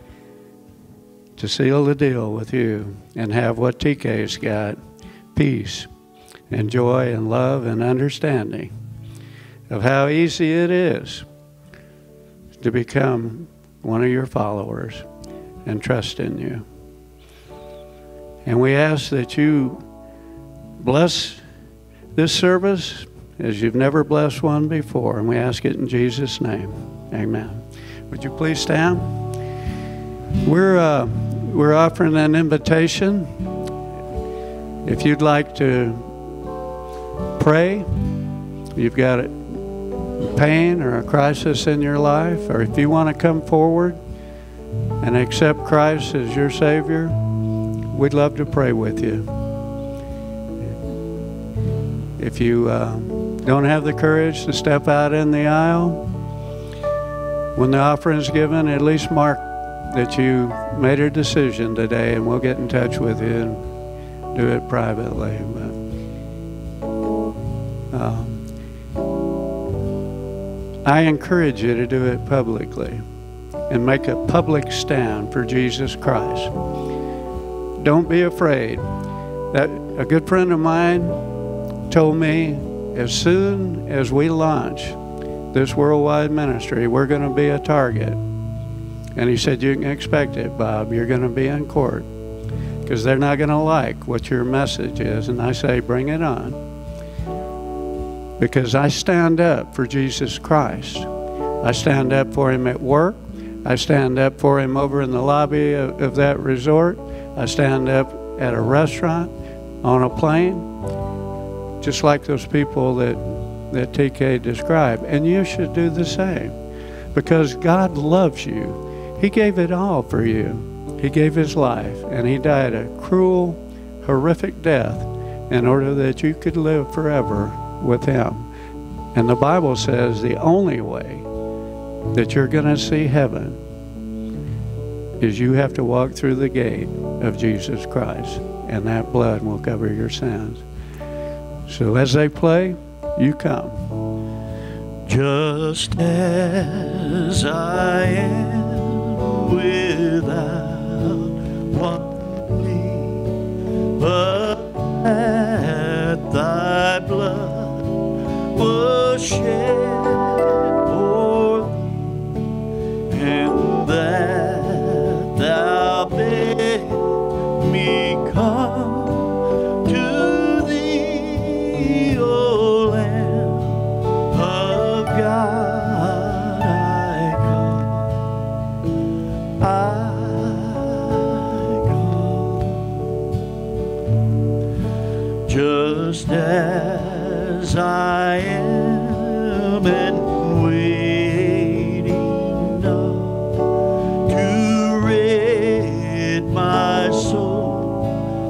to seal the deal with you and have what T K's got, peace and joy and love and understanding of how easy it is to become one of your followers and trust in you. And we ask that you bless this service as you've never blessed one before, and we ask it in Jesus' name. Amen. Would you please stand? We're uh, we're offering an invitation. If you'd like to pray, you've got a pain or a crisis in your life, or if you want to come forward and accept Christ as your Savior, we'd love to pray with you. If you uh, don't have the courage to step out in the aisle, when the offering is given, at least mark that you made a decision today, and we'll get in touch with you and do it privately. But um, I encourage you to do it publicly and make a public stand for Jesus Christ. Don't be afraid. That a good friend of mine told me, as soon as we launch this worldwide ministry, we're going to be a target. And he said, you can expect it, Bob. You're going to be in court because they're not going to like what your message is. And I say, bring it on. Because I stand up for Jesus Christ. I stand up for him at work. I stand up for him over in the lobby of, of that resort. I stand up at a restaurant, on a plane, just like those people that, that T K described. And you should do the same, because God loves you. He gave it all for you. He gave his life, and he died a cruel, horrific death in order that you could live forever with him. And the Bible says the only way that you're going to see heaven is you have to walk through the gate of Jesus Christ, and that blood will cover your sins. So as they play, you come. Just as I am, without one plea, but that thy blood was shed for thee, and that thou bid me come to thee. just as I am, and waiting now to rid my soul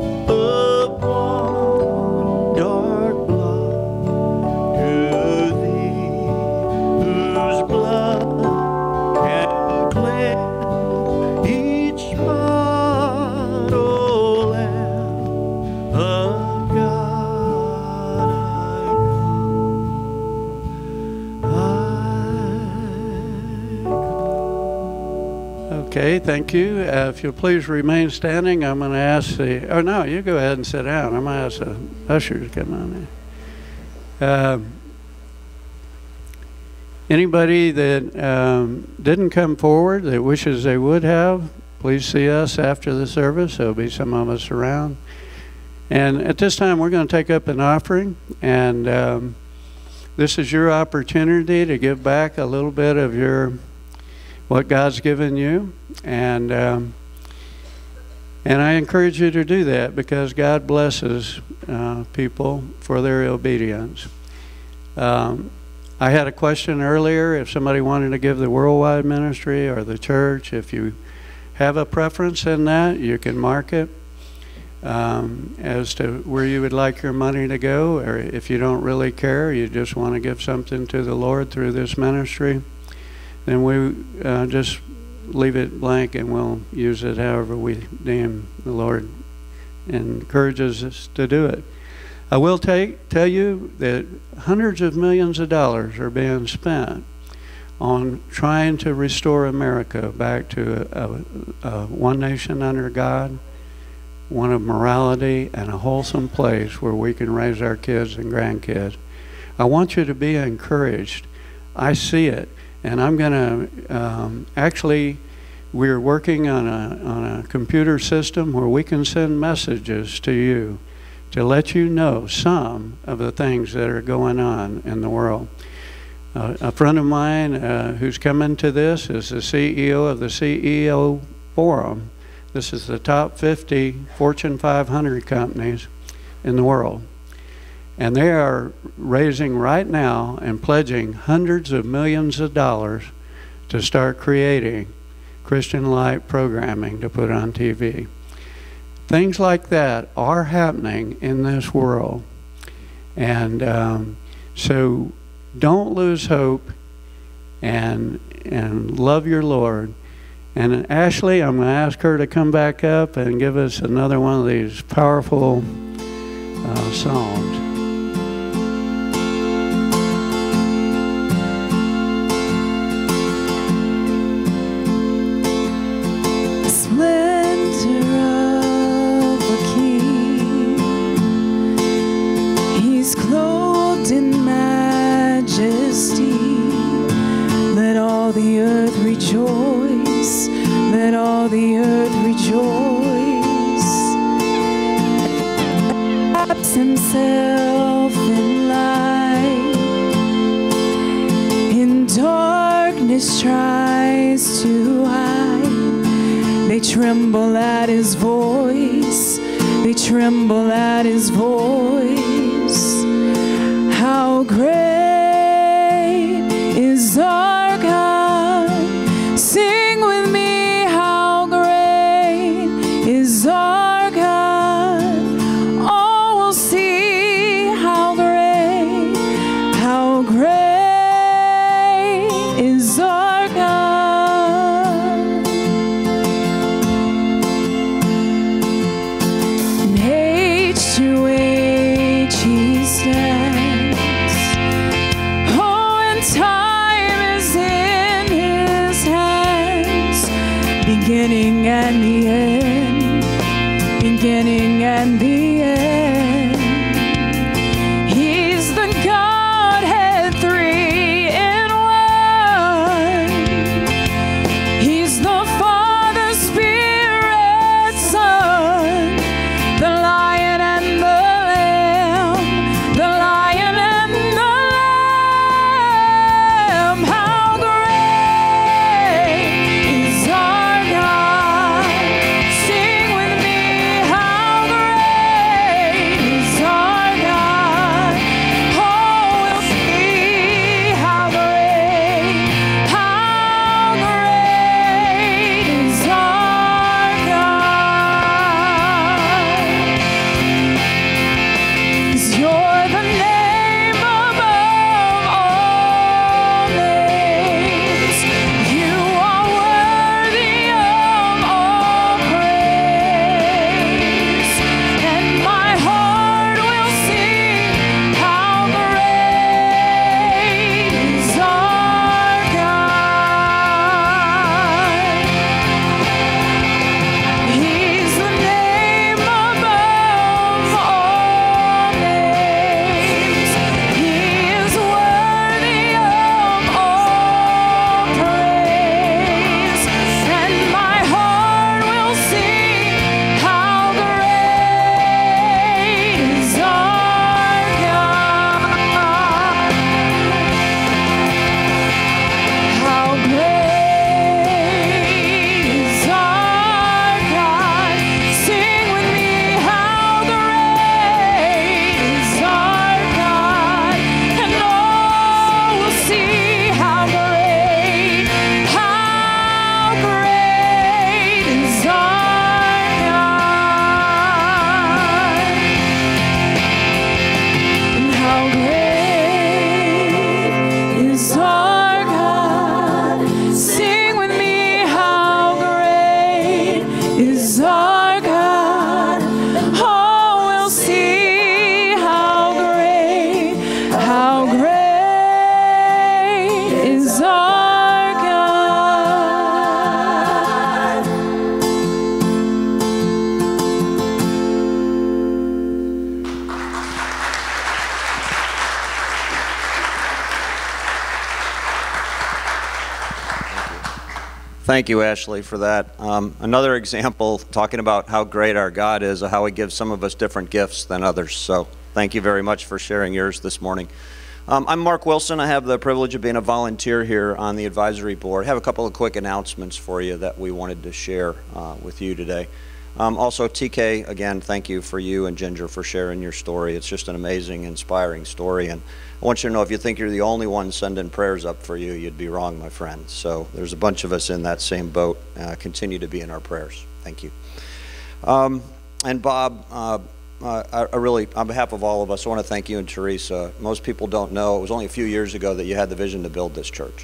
upon dark blood, to thee whose blood can cleanse each spot, O Lamb of God, I come. Okay, thank you. Uh, if you'll please remain standing, I'm going to ask the, oh no, you go ahead and sit down. I'm going to ask the usher to come on in. Uh, anybody that um, didn't come forward that wishes they would have, please see us after the service. There'll be some of us around. And at this time, we're going to take up an offering, and um, this is your opportunity to give back a little bit of your what God's given you, and um, and I encourage you to do that because God blesses uh, people for their obedience. Um, I had a question earlier if somebody wanted to give the worldwide ministry or the church. If you have a preference in that, you can mark it um, as to where you would like your money to go, or if you don't really care, you just want to give something to the Lord through this ministry, then we uh, just leave it blank and we'll use it however we deem the Lord encourages us to do it. I will take, tell you that hundreds of millions of dollars are being spent on trying to restore America back to a, a, a one nation under God, one of morality, and a wholesome place where we can raise our kids and grandkids. I want you to be encouraged. I see it. And I'm going to, um, actually, we're working on a, on a computer system where we can send messages to you to let you know some of the things that are going on in the world. Uh, a friend of mine uh, who's coming to this is the C E O of the C E O Forum. This is the top fifty Fortune five hundred companies in the world. And they are raising right now and pledging hundreds of millions of dollars to start creating Christian light programming to put on T V. Things like that are happening in this world. And um, so don't lose hope, and, and love your Lord. And Ashley, I'm going to ask her to come back up and give us another one of these powerful uh, songs. The earth rejoice, let all the earth rejoice. Wraps himself in light, in darkness tries to hide. They tremble at his voice, they tremble at his voice. How great is our God? Sing with me, how great is our God. All will see how great, how great is our God. In age to age he stands. Oh, and time is Thank you, Ashley, for that. Um, another example, talking about how great our God is, how he gives some of us different gifts than others. So thank you very much for sharing yours this morning. Um, I'm Mark Wilson. I have the privilege of being a volunteer here on the advisory board. I have a couple of quick announcements for you that we wanted to share uh, with you today. Um, also, T K, again, thank you for you and Ginger for sharing your story. It's just an amazing, inspiring story. And I want you to know, if you think you're the only one sending prayers up for you, you'd be wrong, my friend. So there's a bunch of us in that same boat. Uh, continue to be in our prayers. Thank you. Um, and Bob, uh, uh, I, I really, on behalf of all of us, I want to thank you and Teresa. Most people don't know, it was only a few years ago that you had the vision to build this church.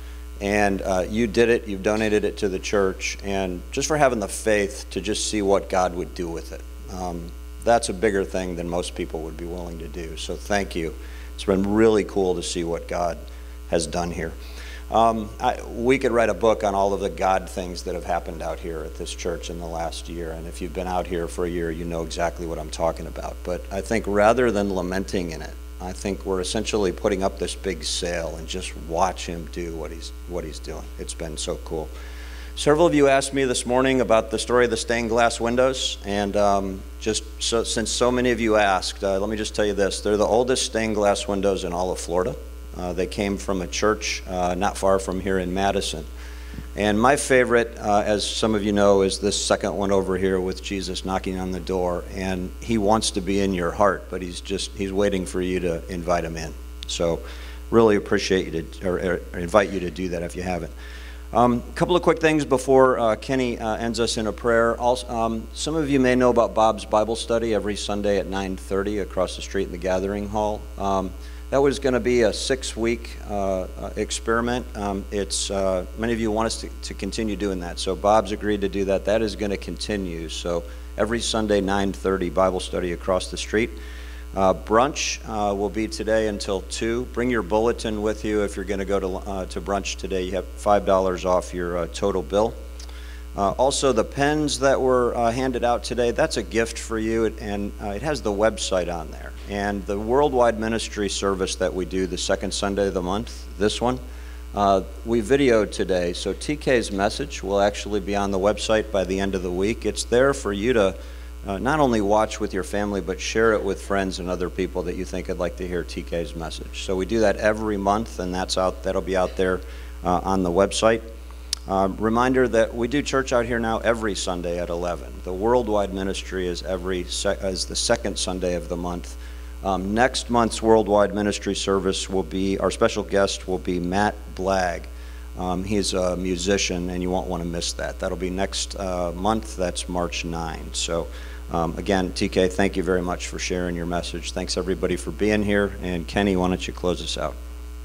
And uh, you did it, you've donated it to the church, and just for having the faith to just see what God would do with it. Um, that's a bigger thing than most people would be willing to do. So thank you. It's been really cool to see what God has done here. Um, I, we could write a book on all of the God things that have happened out here at this church in the last year, and if you've been out here for a year, you know exactly what I'm talking about. But I think rather than lamenting in it, I think we're essentially putting up this big sail and just watch him do what he's what he's doing. It's been so cool. Several of you asked me this morning about the story of the stained glass windows, and um, just so, since so many of you asked, uh, let me just tell you this. They're the oldest stained glass windows in all of Florida. Uh, they came from a church uh, not far from here in Madison. And my favorite, uh, as some of you know, is this second one over here with Jesus knocking on the door. And he wants to be in your heart, but he's just, he's waiting for you to invite him in. So really appreciate you to, or, or invite you to do that if you haven't. A um, couple of quick things before uh, Kenny uh, ends us in a prayer. Also, um, some of you may know about Bob's Bible study every Sunday at nine thirty across the street in the Gathering Hall. Um, That was going to be a six-week uh, uh, experiment. Um, it's uh, many of you want us to, to continue doing that, so Bob's agreed to do that. That is going to continue. So every Sunday, nine thirty, Bible study across the street. Uh, brunch uh, will be today until two. Bring your bulletin with you if you're going to go to uh, to brunch today. You have five dollars off your uh, total bill. Uh, also, the pens that were uh, handed out today, that's a gift for you, and uh, it has the website on there. And the worldwide ministry service that we do the second Sunday of the month, this one, uh, we videoed today. So T K's message will actually be on the website by the end of the week. It's there for you to uh, not only watch with your family, but share it with friends and other people that you think would like to hear T K's message. So we do that every month, and that's out. That'll be out there uh, on the website. Um, reminder that we do church out here now every Sunday at eleven. The worldwide ministry is every se is the second Sunday of the month. Um, next month's worldwide ministry service will be, our special guest will be Matt Blagg. Um, he's a musician, and you won't want to miss that. That'll be next uh, month. That's March ninth. So um, again, T K, thank you very much for sharing your message. Thanks everybody for being here. And Kenny, why don't you close us out?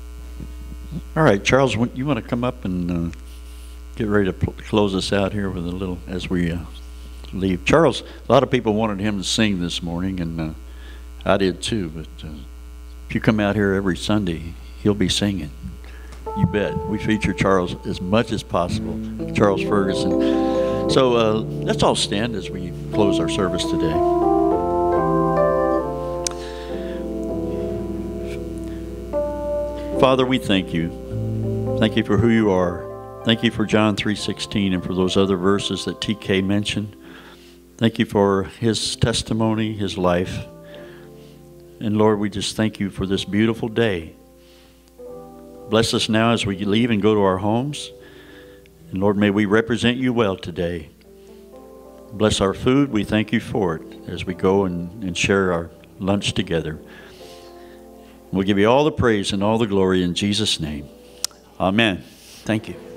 All right, Charles, you want to come up and uh, get ready to close us out here with a little, as we uh, leave. Charles, a lot of people wanted him to sing this morning, and uh, I did too, but uh, if you come out here every Sunday, he'll be singing. You bet. We feature Charles as much as possible, Charles Ferguson. So uh, let's all stand as we close our service today. Father, we thank you. Thank you for who you are. Thank you for John three sixteen and for those other verses that T K mentioned. Thank you for his testimony, his life. And Lord, we just thank you for this beautiful day. Bless us now as we leave and go to our homes. And Lord, may we represent you well today. Bless our food. We thank you for it as we go and, and share our lunch together. We'll give you all the praise and all the glory in Jesus' name. Amen. Thank you.